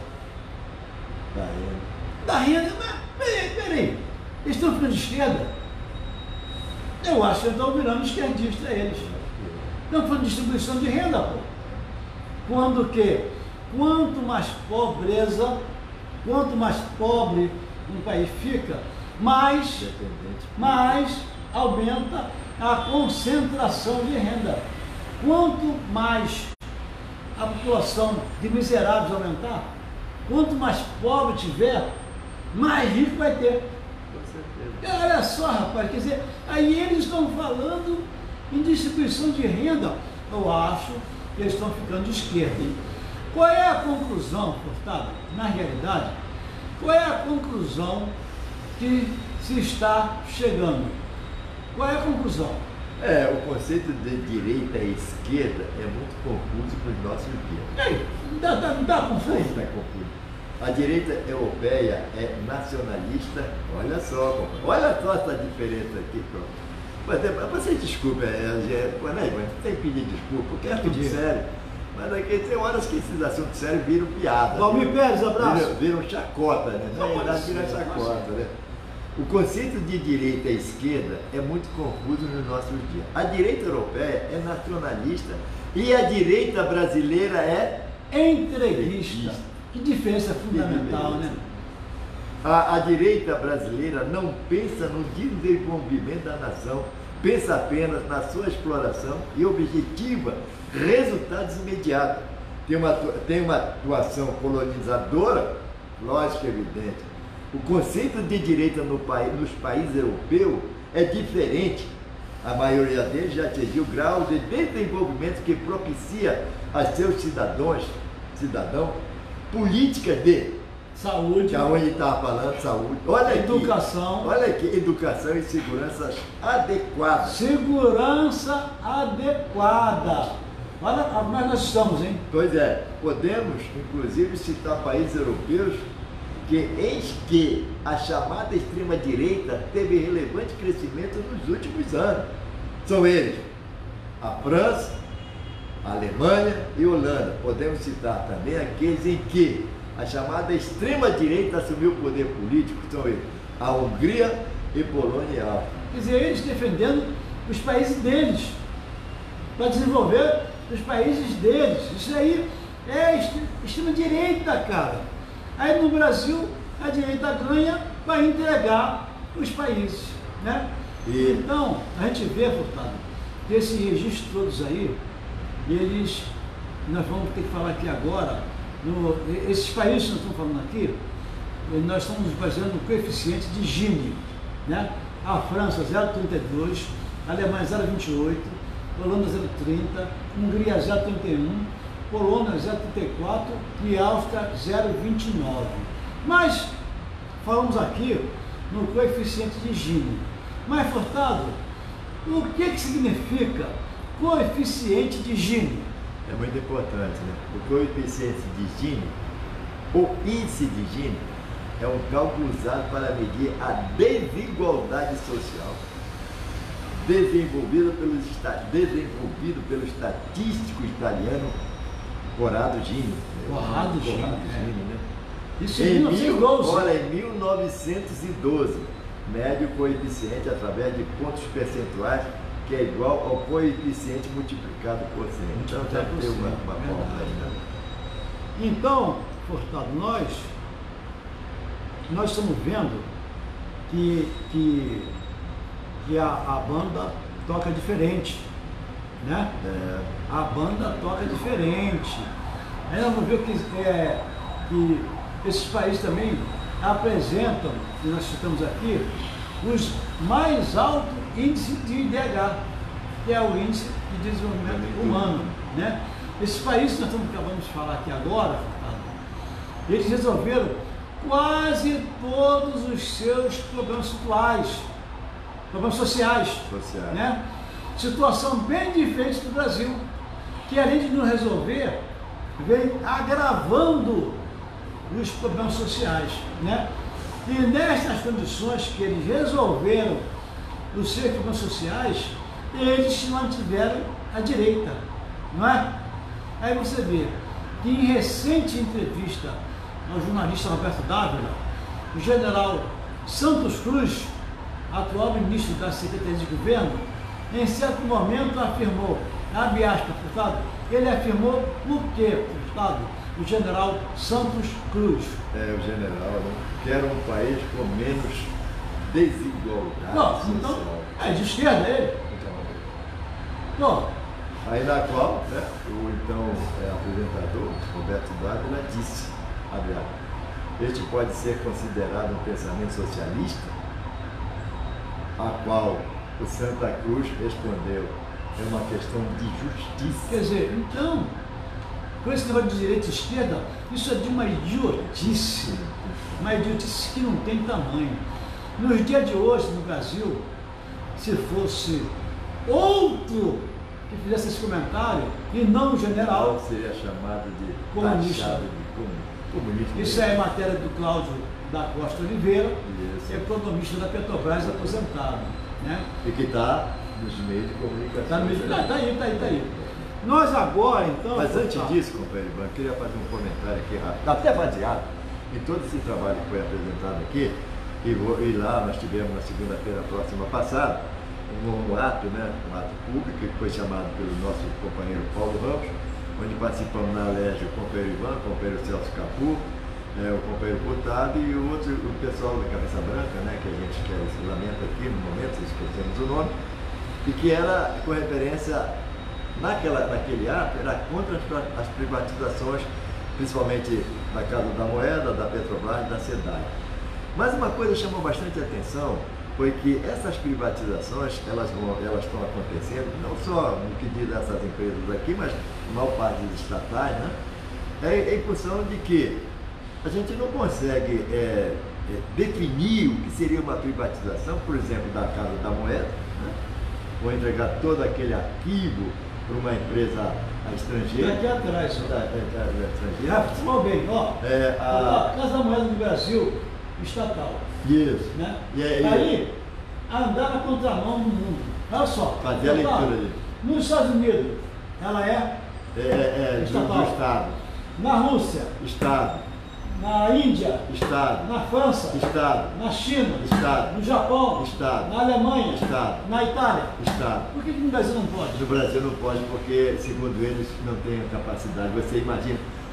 da renda. Da renda? Mas, peraí, peraí. Eles estão ficando de esquerda? Eu acho que eles estão virando esquerdistas, eles. Estão falando de distribuição de renda, pô. Quando que? Quanto mais pobreza, quanto mais pobre um país fica, mais, mais aumenta a concentração de renda. Quanto mais a população de miseráveis aumentar, quanto mais pobre tiver, mais rico vai ter. Olha só, rapaz, quer dizer, aí eles estão falando em distribuição de renda. Eu acho que eles estão ficando de esquerda, hein? Qual é a conclusão, Furtado? Na realidade, qual é a conclusão que se está chegando? Qual é a conclusão? É, o conceito de direita e esquerda é muito confuso para os nossos dias. Ei, não está tá, não tá confuso? Está confuso. A direita europeia é nacionalista, olha só, compadre. Olha só essa diferença aqui, pronto. Mas, é, vocês desculpem, é, é, né, mas tem que pedir desculpa, porque é tudo sério. Mas aqui tem horas que esses assuntos sérios viram piada. Valmir Pérez, abraço. Viram, viram chacota, né? Na verdade, vira chacota, né? O conceito de direita e esquerda é muito confuso nos nossos dias. A direita europeia é nacionalista e a direita brasileira é entreguista. Que diferença fundamental, né? A, a direita brasileira não pensa no desenvolvimento da nação, pensa apenas na sua exploração e objetiva resultados imediatos. Tem uma, tem uma atuação colonizadora, lógico, evidente. O conceito de direita no país, nos países europeus é diferente. A maioria deles já atingiu grau de desenvolvimento que propicia a seus cidadãos, cidadãos políticas de saúde, que aonde estava falando, saúde, olha educação, aqui, olha aqui, educação e segurança adequada. Segurança adequada. Olha como nós estamos, hein? Pois é, podemos inclusive citar países europeus que, eis que a chamada extrema-direita teve relevante crescimento nos últimos anos. São eles, a França, a Alemanha e a Holanda. Podemos citar também aqueles em que a chamada extrema-direita assumiu o poder político, são eles, a Hungria e Polônia e Áustria. Quer dizer, eles defendendo os países deles, para desenvolver os países deles. Isso aí é extrema-direita, cara. Aí no Brasil, a direita ganha para entregar os países, né? E... Então, a gente vê, Furtado, que esses registros todos aí, eles, nós vamos ter que falar aqui agora, no, esses países que nós estamos falando aqui, nós estamos nos baseando no coeficiente de Gini, né? A França zero vírgula trinta e dois, a Alemanha zero vírgula vinte e oito, Holanda zero vírgula trinta, Hungria zero vírgula trinta e um, Polônia zero vírgula trinta e quatro e Áustria zero vírgula vinte e nove. Mas falamos aqui no coeficiente de Gini. Mas, Furtado, o que, que significa coeficiente de Gini? É muito importante, né? O coeficiente de Gini, o índice de Gini, é um cálculo usado para medir a desigualdade social desenvolvido pelo, desenvolvido pelo estatístico italiano Corrado Gini. Corrado Gini, Corrado é. Gini, né? Isso em, em mil novecentos e doze. Olha, em mil novecentos e doze, mede o coeficiente através de pontos percentuais, que é igual ao coeficiente multiplicado por cem. Então já tem uma, uma fórmula aí, né? Então, Furtado, nós, nós estamos vendo que, que, que a, a banda toca diferente, né? É. A banda toca diferente. Aí nós vamos ver que, é, que esses países também apresentam, e nós citamos aqui, os mais altos índices de I D H, que é o índice de desenvolvimento humano, né? Esses países que nós estamos, acabamos de falar aqui agora, eles resolveram quase todos os seus problemas atuais, problemas sociais, Sociais. né? Situação bem diferente do Brasil, que além de não resolver, vem agravando os problemas sociais, né? E nestas condições que eles resolveram os seus problemas sociais, eles mantiveram a direita, não é? Aí você vê que em recente entrevista ao jornalista Roberto Dávila, o general Santos Cruz, atual ministro da Secretaria de Governo, em certo momento afirmou, abre aspas, Furtado, ele afirmou o quê, Furtado? O general Santos Cruz. É, o general, né? Quer um país com menos desigualdade Não, social. então, é de esquerda ele. Bom, Aí na qual, né, o então é, apresentador, Roberto Dávila, disse, abre aspas, este pode ser considerado um pensamento socialista, a qual o Santa Cruz respondeu, é uma questão de justiça. quer dizer, então, com esse negócio de direita e esquerda, isso é de uma idiotice, uma idiotice que não tem tamanho. Nos dias de hoje, no Brasil, se fosse outro que fizesse esse comentário, e não o general, Seria chamado de Comunista. taxado de comu- comunista. isso é matéria do Cláudio da Costa Oliveira, Isso. economista da Petrobras aposentado, né? E que está nos meios de comunicação. Tá, mesmo- tá, tá aí, tá aí, tá aí. Nós agora, então... Mas antes tá. disso, companheiro Ivan, eu queria fazer um comentário aqui rápido, até baseado em todo esse trabalho que foi apresentado aqui, e, vou, e lá nós tivemos na segunda-feira próxima passada, um, um ato, né, um ato público que foi chamado pelo nosso companheiro Paulo Ramos, onde participamos na Alerj o companheiro Ivan, o companheiro Celso Capu, é, o companheiro Furtado e o outro, o pessoal da Cabeça Branca, né, que a gente quer, se lamenta aqui no momento, esquecemos o nome, e que era com referência, naquela, naquele ato, era contra as, as privatizações, principalmente da Casa da Moeda, da Petrobras e da SEDAI. Mas uma coisa chamou bastante atenção, foi que essas privatizações, elas, vão, elas estão acontecendo, não só no que diz dessas empresas aqui, mas a maior parte dos estatais, né? É em função de que a gente não consegue é, é, definir o que seria uma privatização, por exemplo, da Casa da Moeda, né? Ou entregar todo aquele arquivo para uma empresa estrangeira. Aqui atrás, ó. Da, da, da estrangeira. Ah, futebol bem, ó. É, a... a Casa da Moeda do Brasil, estatal, Isso. né? E aí, Aí, andar na contramão no mundo. Olha só. Fazer a Furtado, leitura ali. Nos Estados Unidos, ela é É, é, do, estatal. do Estado. Na Rússia, Estado. na Índia, Estado. na França, Estado. na China, Estado. no Japão, Estado. na Alemanha, Estado. na Itália. Estado. Por que, que no Brasil não pode? No Brasil não pode porque, segundo eles, não tem a capacidade. Você imagina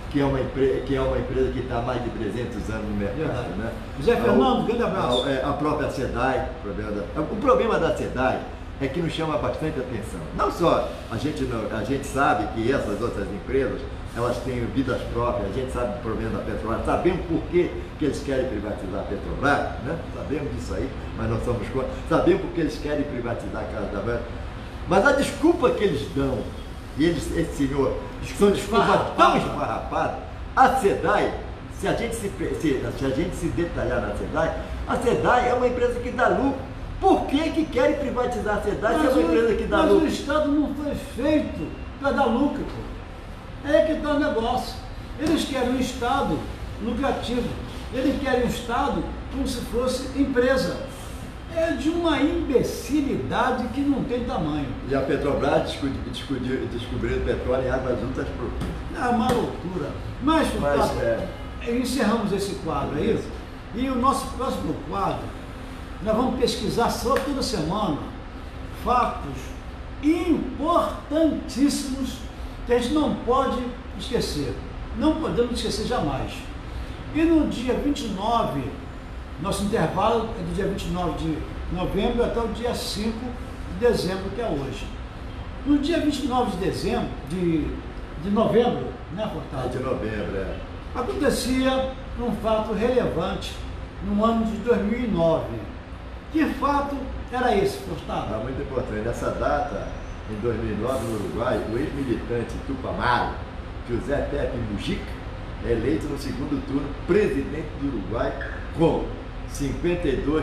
que é uma, empre que é uma empresa que está há mais de trezentos anos no mercado. Né? José Fernando, grande abraço. A, a própria SEDAI, o problema, da, o problema da SEDAI é que nos chama bastante atenção. Não só a gente, não, a gente sabe que essas outras empresas, elas têm vidas próprias, a gente sabe do problema da Petrobras, sabemos por que, que eles querem privatizar a Petrobras, né? Sabemos disso aí, mas não somos contra. Sabemos por que eles querem privatizar a Casa da Banca. Mas a desculpa que eles dão, e eles, esse senhor, são desculpas tão esfarrapadas, a SEDAI, se a, gente se, se, se a gente se detalhar na SEDAI, a SEDAI é uma empresa que dá lucro. Por que que querem privatizar a SEDAI se é uma empresa que dá mas lucro? Mas o Estado não foi feito para dar lucro, pô. É que está o negócio. Eles querem um Estado lucrativo. Eles querem um Estado como se fosse empresa. É de uma imbecilidade que não tem tamanho. E a Petrobras descobriu, descobriu, descobriu petróleo em águas ultras profundas. É uma loucura. Mas, Mas é... encerramos esse quadro aí. E o nosso próximo quadro, nós vamos pesquisar só toda semana fatos importantíssimos que a gente não pode esquecer. Não podemos esquecer jamais. E no dia vinte e nove, nosso intervalo é do dia vinte e nove de novembro até o dia cinco de dezembro, que é hoje. No dia vinte e nove de dezembro, de, de novembro, né, Furtado? É de novembro, é. Acontecia um fato relevante no ano de dois mil e nove. Que fato era esse, Furtado? Ah, muito importante. Nessa data, em dois mil e nove, no Uruguai, o ex-militante Tupamaro, José Pepe Mujica, é eleito no segundo turno presidente do Uruguai com cinquenta e dois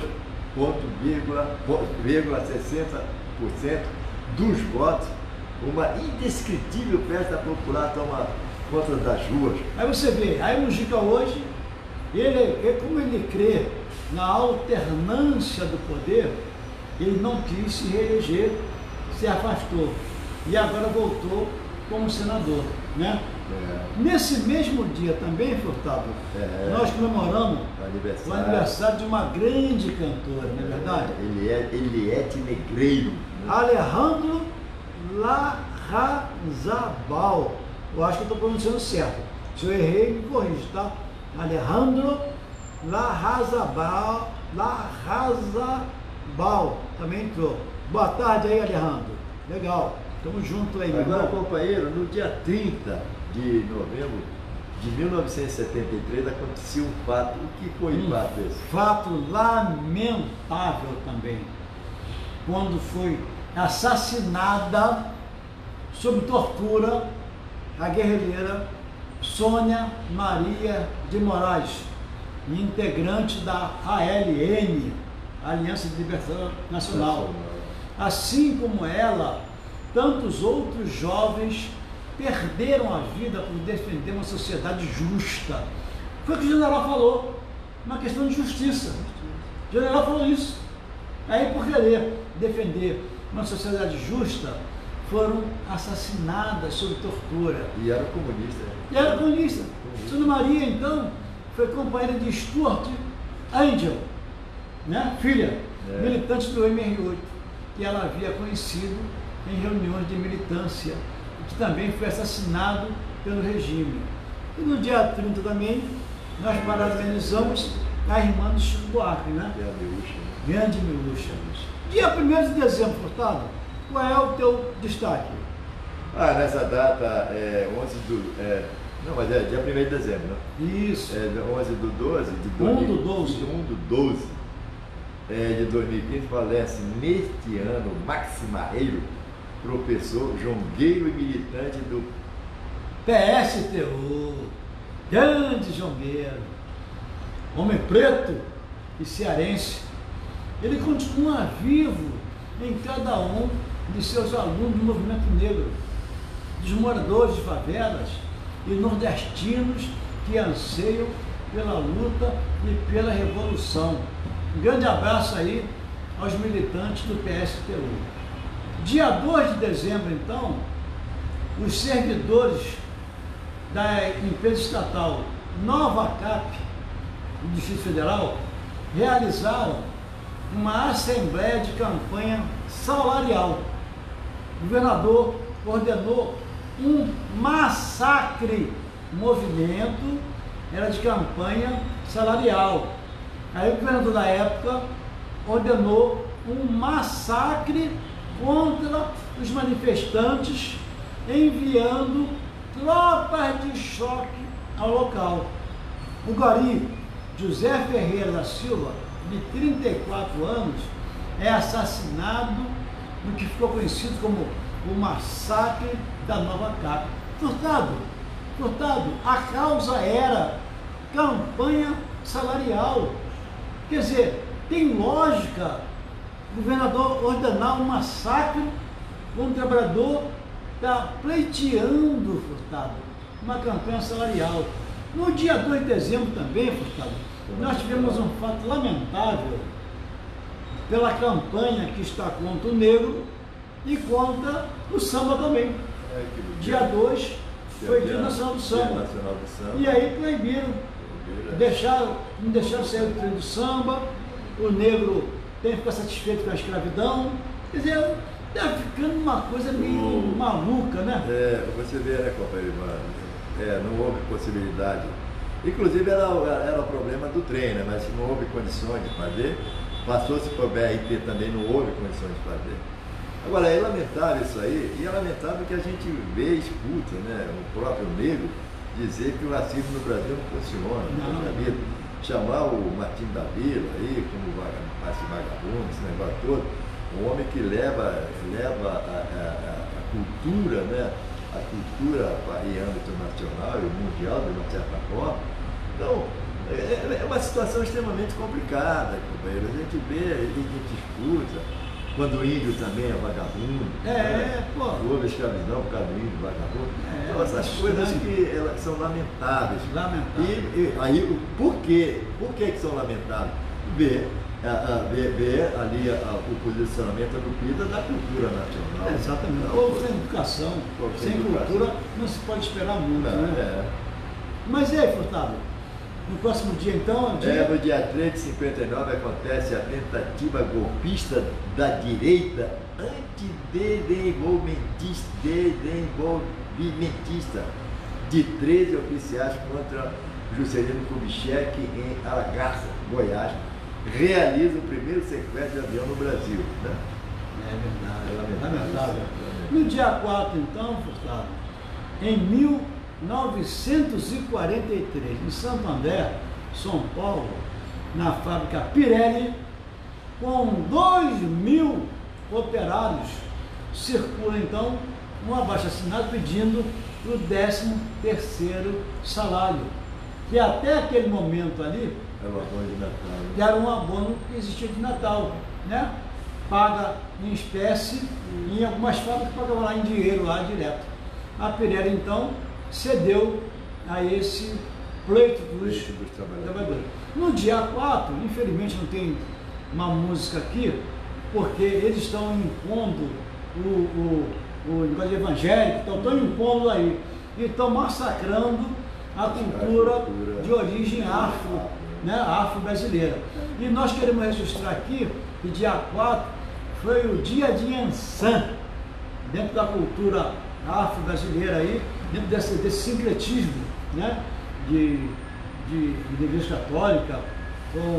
vírgula sessenta por cento dos votos. Uma indescritível festa popular toma conta das ruas. Aí você vê, aí o Mujica hoje, ele, ele, como ele crê na alternância do poder, ele não quis se reeleger, se afastou e agora voltou como senador, né? É. Nesse mesmo dia também, Furtado, é. nós comemoramos o aniversário. o aniversário de uma grande cantora, não é verdade? Ele é Eliette Negreiro. Né? Alejandro Larrazabal. Eu acho que eu estou pronunciando certo. Se eu errei, me corrija, tá? Alejandro Larrazabal. Larrazabal também entrou. Boa tarde aí, Alejandro. Legal. Tamo junto aí, meu Agora, irmão. companheiro, no dia trinta de novembro de mil novecentos e setenta e três aconteceu um fato. O que foi um fato esse? Fato lamentável também. Quando foi assassinada, sob tortura, a guerrilheira Sônia Maria de Moraes, integrante da A L N, Aliança de Libertação Nacional. Assim como ela, tantos outros jovens perderam a vida por defender uma sociedade justa. Foi o que o general falou, uma questão de justiça. O general falou isso. Aí, por querer defender uma sociedade justa, foram assassinadas sob tortura. E era comunista. E era comunista. Sônia Maria, então, foi companheira de Stuart Angel, né? Filha, é. militante do M R oito, que ela havia conhecido em reuniões de militância, que também foi assassinado pelo regime. E no dia trinta também, nós parabenizamos a irmã do Chico Buarque, né? Grande Miúcha. Dia primeiro de dezembro, Furtado, qual é o teu destaque? Ah, nessa data, é onze do... É, não, mas é dia primeiro de dezembro, né? Isso. É onze do doze, de um do doze. um do doze, é, de dois mil e quinze, falece neste ano Maxi Marreiro, professor, jongueiro e militante do P S T U, grande jongueiro, homem preto e cearense. Ele continua vivo em cada um de seus alunos do movimento negro, dos moradores de favelas e nordestinos que anseiam pela luta e pela revolução. Um grande abraço aí aos militantes do P S T U. Dia dois de dezembro, então, os servidores da empresa estatal Nova Cap, do Distrito Federal, realizaram uma assembleia de campanha salarial. O governador ordenou um massacre movimento era de campanha salarial. Aí o governador da época ordenou um massacre contra os manifestantes, enviando tropas de choque ao local. O gari José Ferreira da Silva, de trinta e quatro anos, é assassinado no que ficou conhecido como o massacre da Nova Cap. Furtado, Furtado, a causa era campanha salarial. Quer dizer, tem lógica o governador ordenar um massacre quando o trabalhador está pleiteando, Furtado, uma campanha salarial. No dia dois de dezembro também, Furtado, nós tivemos um fato lamentável pela campanha que está contra o negro e contra o samba também. É, dia dois foi Dia Nacional do Samba. Nacional do Samba. E aí proibiram, deixaram, não deixaram sair do treino do samba, o negro tem que ficar satisfeito com a escravidão. Quer dizer, está ficando uma coisa meio o... maluca, né? É, você vê, né, companheiro Ivan? É, não houve possibilidade. Inclusive era, era o problema do trem, né? Mas não houve condições de fazer. Passou-se para o B R T também, não houve condições de fazer. Agora, é lamentável isso aí, e é lamentável que a gente vê e escuta, né, o próprio negro dizer que o racismo no Brasil não funciona. Não. Não. Chamar o Martim da Vila aí, como esse vagabundo, esse negócio todo, um homem que leva, leva a, a, a cultura, né, a cultura em âmbito nacional e mundial, de uma certa forma. Então, é, é uma situação extremamente complicada, companheiro. A gente vê, a gente escuta. Quando o índio também é vagabundo, é, né? Pô. Houve escravidão por causa do índio vagabundo. É, então essas coisas que elas são lamentáveis. Lamentáveis. E, e aí, por quê? Por que, que são lamentáveis? Ver, a, a, ver, ver ali a, a, o posicionamento adequado da cultura nacional. É, exatamente. Então, Ou sem educação, sem educação. Cultura, não se pode esperar muito. Não, né? É. Mas e aí, Furtado? No próximo dia, então? Dia... É, no dia três de cinquenta e nove acontece a tentativa golpista da direita antidesenvolvimentista desenvolvimentista de treze oficiais contra Juscelino Kubitschek em Alagarça, Goiás. Realiza o primeiro sequestro de avião no Brasil. Né? É verdade. É lamentável. lamentável. No dia quatro, então, Furtado, em mil novecentos e quarenta e três, em Santo André, São Paulo, na fábrica Pirelli, com dois mil operários, circula então um abaixo-assinado pedindo o décimo terceiro salário, que até aquele momento ali era um abono de Natal, né? Era um abono que existia de Natal, né? Paga em espécie, e em algumas fábricas pagava lá em dinheiro, lá direto. A Pirelli então cedeu a esse pleito dos, dos trabalhadores. No dia quatro, infelizmente não tem uma música aqui, porque eles estão impondo o, o, o negócio evangélico, então estão impondo aí, e estão massacrando a cultura de origem afro, né, afro-brasileira. E nós queremos registrar aqui que dia quatro foi o dia de Ançã, dentro da cultura afro-brasileira aí, dentro desse, desse sincretismo, né, de, de, de igreja católica com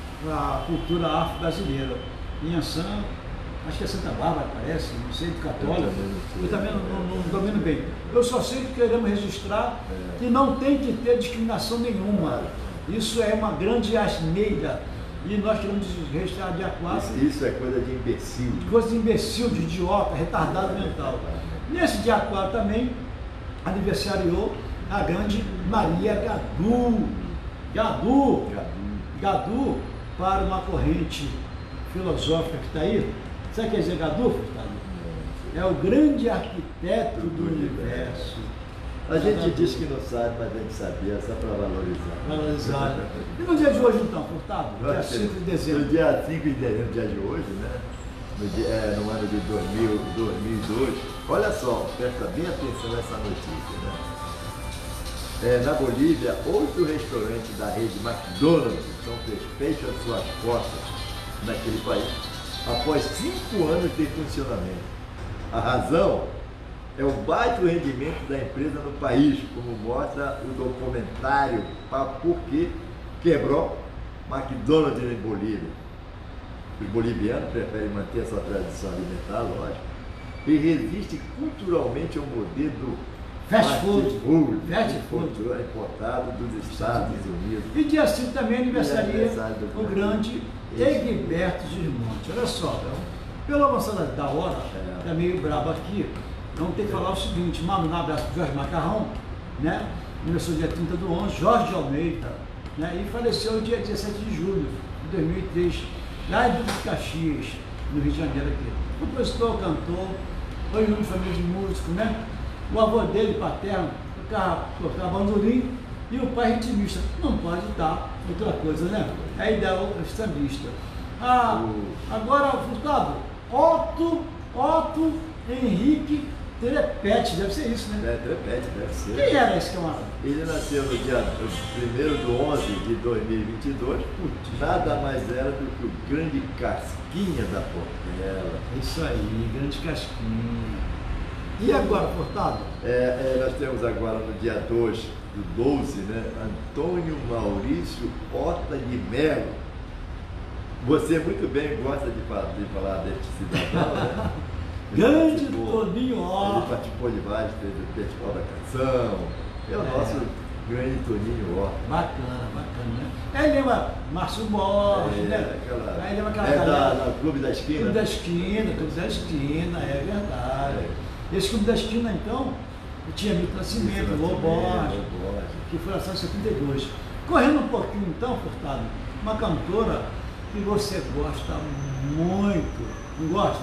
a cultura afro-brasileira. Em Ançã, acho que é Santa Bárbara, parece, não sei, de católica, eu também não, não, não domino bem. Eu só sei que queremos registrar que não tem que ter discriminação nenhuma. Isso é uma grande asneira. E nós queremos registrar dia quatro. Isso, isso é coisa de imbecil. Coisa de imbecil, de idiota, retardado mental. Nesse dia quatro também, aniversariou a grande Maria Gadu. Gadu. Gadu. Gadu, para uma corrente filosófica que está aí. Sabe o que quer dizer Gadu, Furtado? É o grande arquiteto do, do universo. A gente diz que não sabe, mas a gente sabia, só para valorizar. Valorizar. E no dia de hoje, então, Furtado? Dia cinco de dezembro. No dia cinco de dezembro, dia de hoje, né? No, dia, é, no ano de dois mil, dois mil e dois, olha só, presta bem atenção nessa notícia, né? É, na Bolívia, oito restaurantes da rede McDonald's estão fecham suas portas naquele país após cinco anos de funcionamento. A razão é o baixo rendimento da empresa no país, como mostra o documentário Por que Quebrou McDonald's em Bolívia. Os bolivianos preferem manter a sua tradição alimentar, lógico, e resiste culturalmente ao modelo fast food, food, fast food importado dos Estados Unidos. E dia cinco também aniversaria o grande Egberto Gismonti. Olha só, pela avançada da hora, é. Tá meio brabo aqui, vamos ter que falar o seguinte: manda um abraço para Jorge Macarrão, né? Começou dia trinta do onze, Jorge de Almeida, né? E faleceu dia dezessete de julho de dois mil e três, lá em Duque de Caxias, no Rio de Janeiro aqui. Compositor, cantor, oriundo de família de músico, né? O avô dele, paterno, tocava, tocava bandolim, e o pai ritmista. Não pode dar outra coisa, né? A ideia é sambista. Ah, agora, Furtado, Otto, Otto Henrique Trepete, deve ser isso, né? É, Trepete, deve ser. Quem era esse camarada? Ele nasceu no dia primeiro de onze de dois mil e vinte e dois, nada mais era do que o grande Casquinha da Portela. Isso aí, grande Casquinha. E agora, Furtado? É, é, nós temos agora no dia dois do doze, né? Antônio Maurício Horta de Mello. Você muito bem gosta de falar, de falar deste cidadão, né? Grande Toninho Horta. Ele participou de vários do Festival da Canção. É o é. nosso grande Toninho Horta. Bacana, bacana, né? Aí lembra Márcio Borges, é, né? Aquela, Aí lembra aquela é galera. da, da Clube da Esquina. Clube da Esquina, Clube da Esquina, é verdade. É. Esse Clube da Esquina, então, tinha Milton Nascimento, Lô Borges, que foi lançado em setenta e dois. Correndo um pouquinho, então, Furtado, uma cantora que você gosta muito. Não gosta?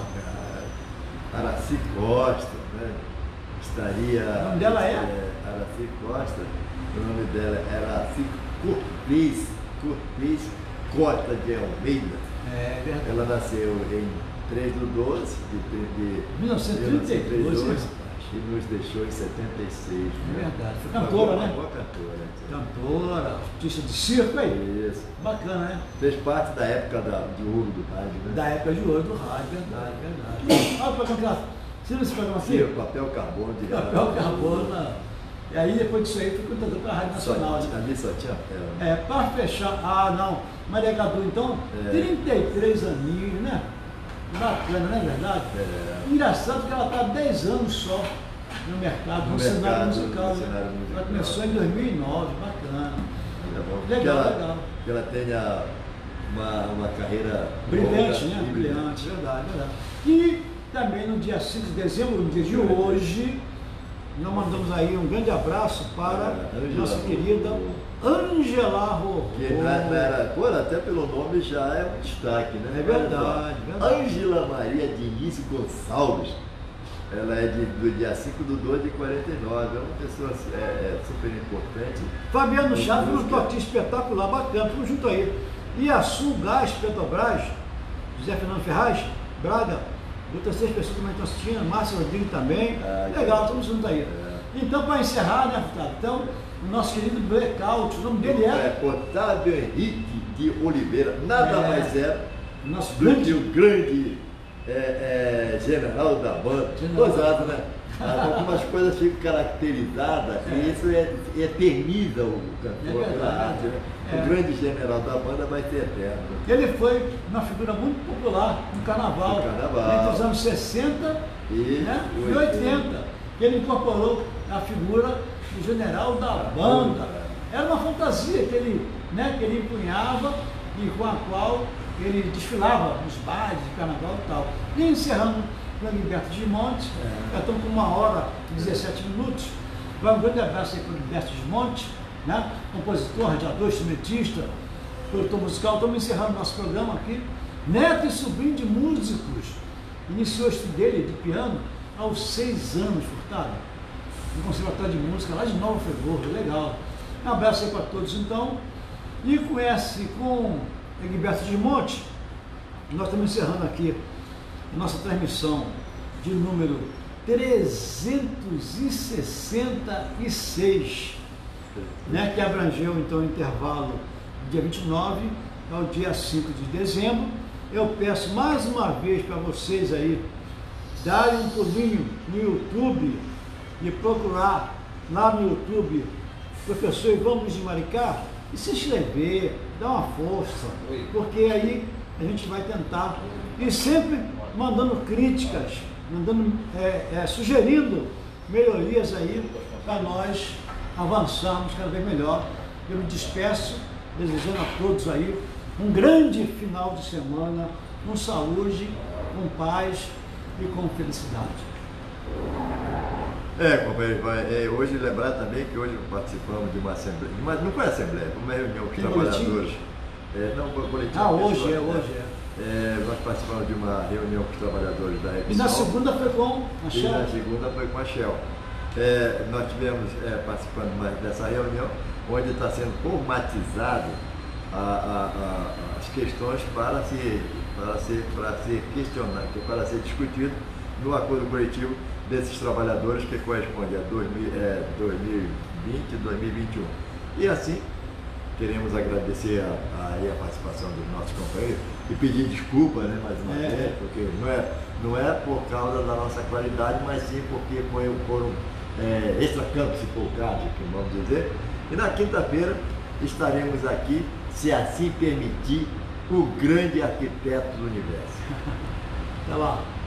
Araci Costa, né? Estaria. O nome dela é? é Araci Costa. O nome dela era Araci Cortez, Cortez Costa de Almeida. É verdade. Ela nasceu em três de doze de, de mil novecentos e trinta e dois e nos deixou em setenta e seis. É verdade. Foi cantora, uma né? Boa cantora. Cantora, artista de circo aí. Isso. Bacana, né? Fez parte da época da, de ouro do rádio, né? Da época de ouro do rádio, verdade, verdade. Olha o programa, você viu esse programa aqui? Sim, o papel carbono de Papel carbono. E aí depois disso aí fui contador para a Rádio Nacional. Só, ali só tinha papel. É, para fechar, ah não, Maria Gadu, então, é. trinta e três aninhos, né? Bacana, não é verdade? É. Engraçado que ela está há dez anos só no mercado, no, no mercado, cenário musical. No cenário musical. Ela começou em dois mil e nove, bacana. É legal, legal, ela, legal. Que ela tenha uma, uma carreira brilhante, longa, né? Brilhante, verdade, verdade. E também no dia cinco de dezembro, no dia de hoje, nós mandamos aí um grande abraço para é, nossa Rorô. querida Ângela Rorô. Que não era, pô, até pelo nome já é um destaque, né? É verdade, verdade. Ângela Maria Diniz Gonçalves. Ela é de, do dia cinco de doze de quarenta e nove, é uma pessoa é, é super importante. Fabiano Chaves, um toquinho espetacular, bacana, tudo junto aí. E a Sul Gás Petrobras, José Fernando Ferraz, Braga, outras seis pessoas também estão assistindo, Márcio Rodrigues também. Ah, legal, estamos juntos aí. É. Então, para encerrar, né, Furtado? Então, o nosso querido Blackout, o nome dele é? É Otávio Henrique de Oliveira, nada é. mais é nosso do grande... que o grande é, é, general da banda. Gozado, né? Algumas coisas ficam caracterizadas é. e isso é, eterniza o cantor é pela arte, né? É. O grande general da banda vai ser eterno. Ele foi uma figura muito popular no carnaval, no carnaval. entre os anos sessenta e, né, e oitenta. Ele incorporou a figura do general da banda. Era uma fantasia que ele, né, que ele empunhava e com a qual ele desfilava nos bares de carnaval e tal. E encerrando o Gilberto Gismonti, é. já estamos com uma hora e dezessete minutos. Vai um grande abraço aí para o Gilberto Gismonti, né? Compositor, radiador, instrumentista, produtor musical. Estamos encerrando nosso programa aqui. Neto e sobrinho de músicos. Iniciou o estudo dele de piano aos seis anos, Furtado, no Conservatório de Música, lá de Nova Friburgo, legal. Um abraço aí para todos, então. E com esse, com Egberto Gismonti, nós estamos encerrando aqui a nossa transmissão de número trezentos e sessenta e seis, né, que abrangeu então o intervalo do dia vinte e nove ao dia cinco de dezembro. Eu peço mais uma vez para vocês aí darem um pulinho no YouTube e procurar lá no YouTube professor Ivan Luiz de Maricá e se inscrever, dar uma força, porque aí a gente vai tentar, e sempre mandando críticas, mandando, é, é, sugerindo melhorias aí para nós avançarmos cada vez melhor. Eu me despeço, desejando a todos aí um grande final de semana, com saúde, com paz e com felicidade. É, companheiro, é, hoje lembrar também que hoje participamos de uma assembleia, de uma, não foi assembleia, foi uma reunião com os trabalhadores. É, não, boletim. Ah, hoje é, hoje é. É, nós participamos de uma reunião com os trabalhadores da Repsol. E na segunda foi com a Shell? E na segunda foi com a Shell. É, nós tivemos é, participando dessa reunião, onde está sendo formatizado a, a, a, as questões para ser, para ser, para ser questionado, para ser discutido no acordo coletivo desses trabalhadores, que corresponde a dois mil, é, dois mil e vinte e dois mil e vinte e um. E assim, queremos agradecer a, a, a participação dos nossos companheiros e pedir desculpa, né, mais uma é. vez, porque não é, não é por causa da nossa qualidade, mas sim porque foi, foram é, extra-campos, se for o caso, que vamos dizer. E na quinta-feira estaremos aqui, se assim permitir, o grande arquiteto do universo. Até lá.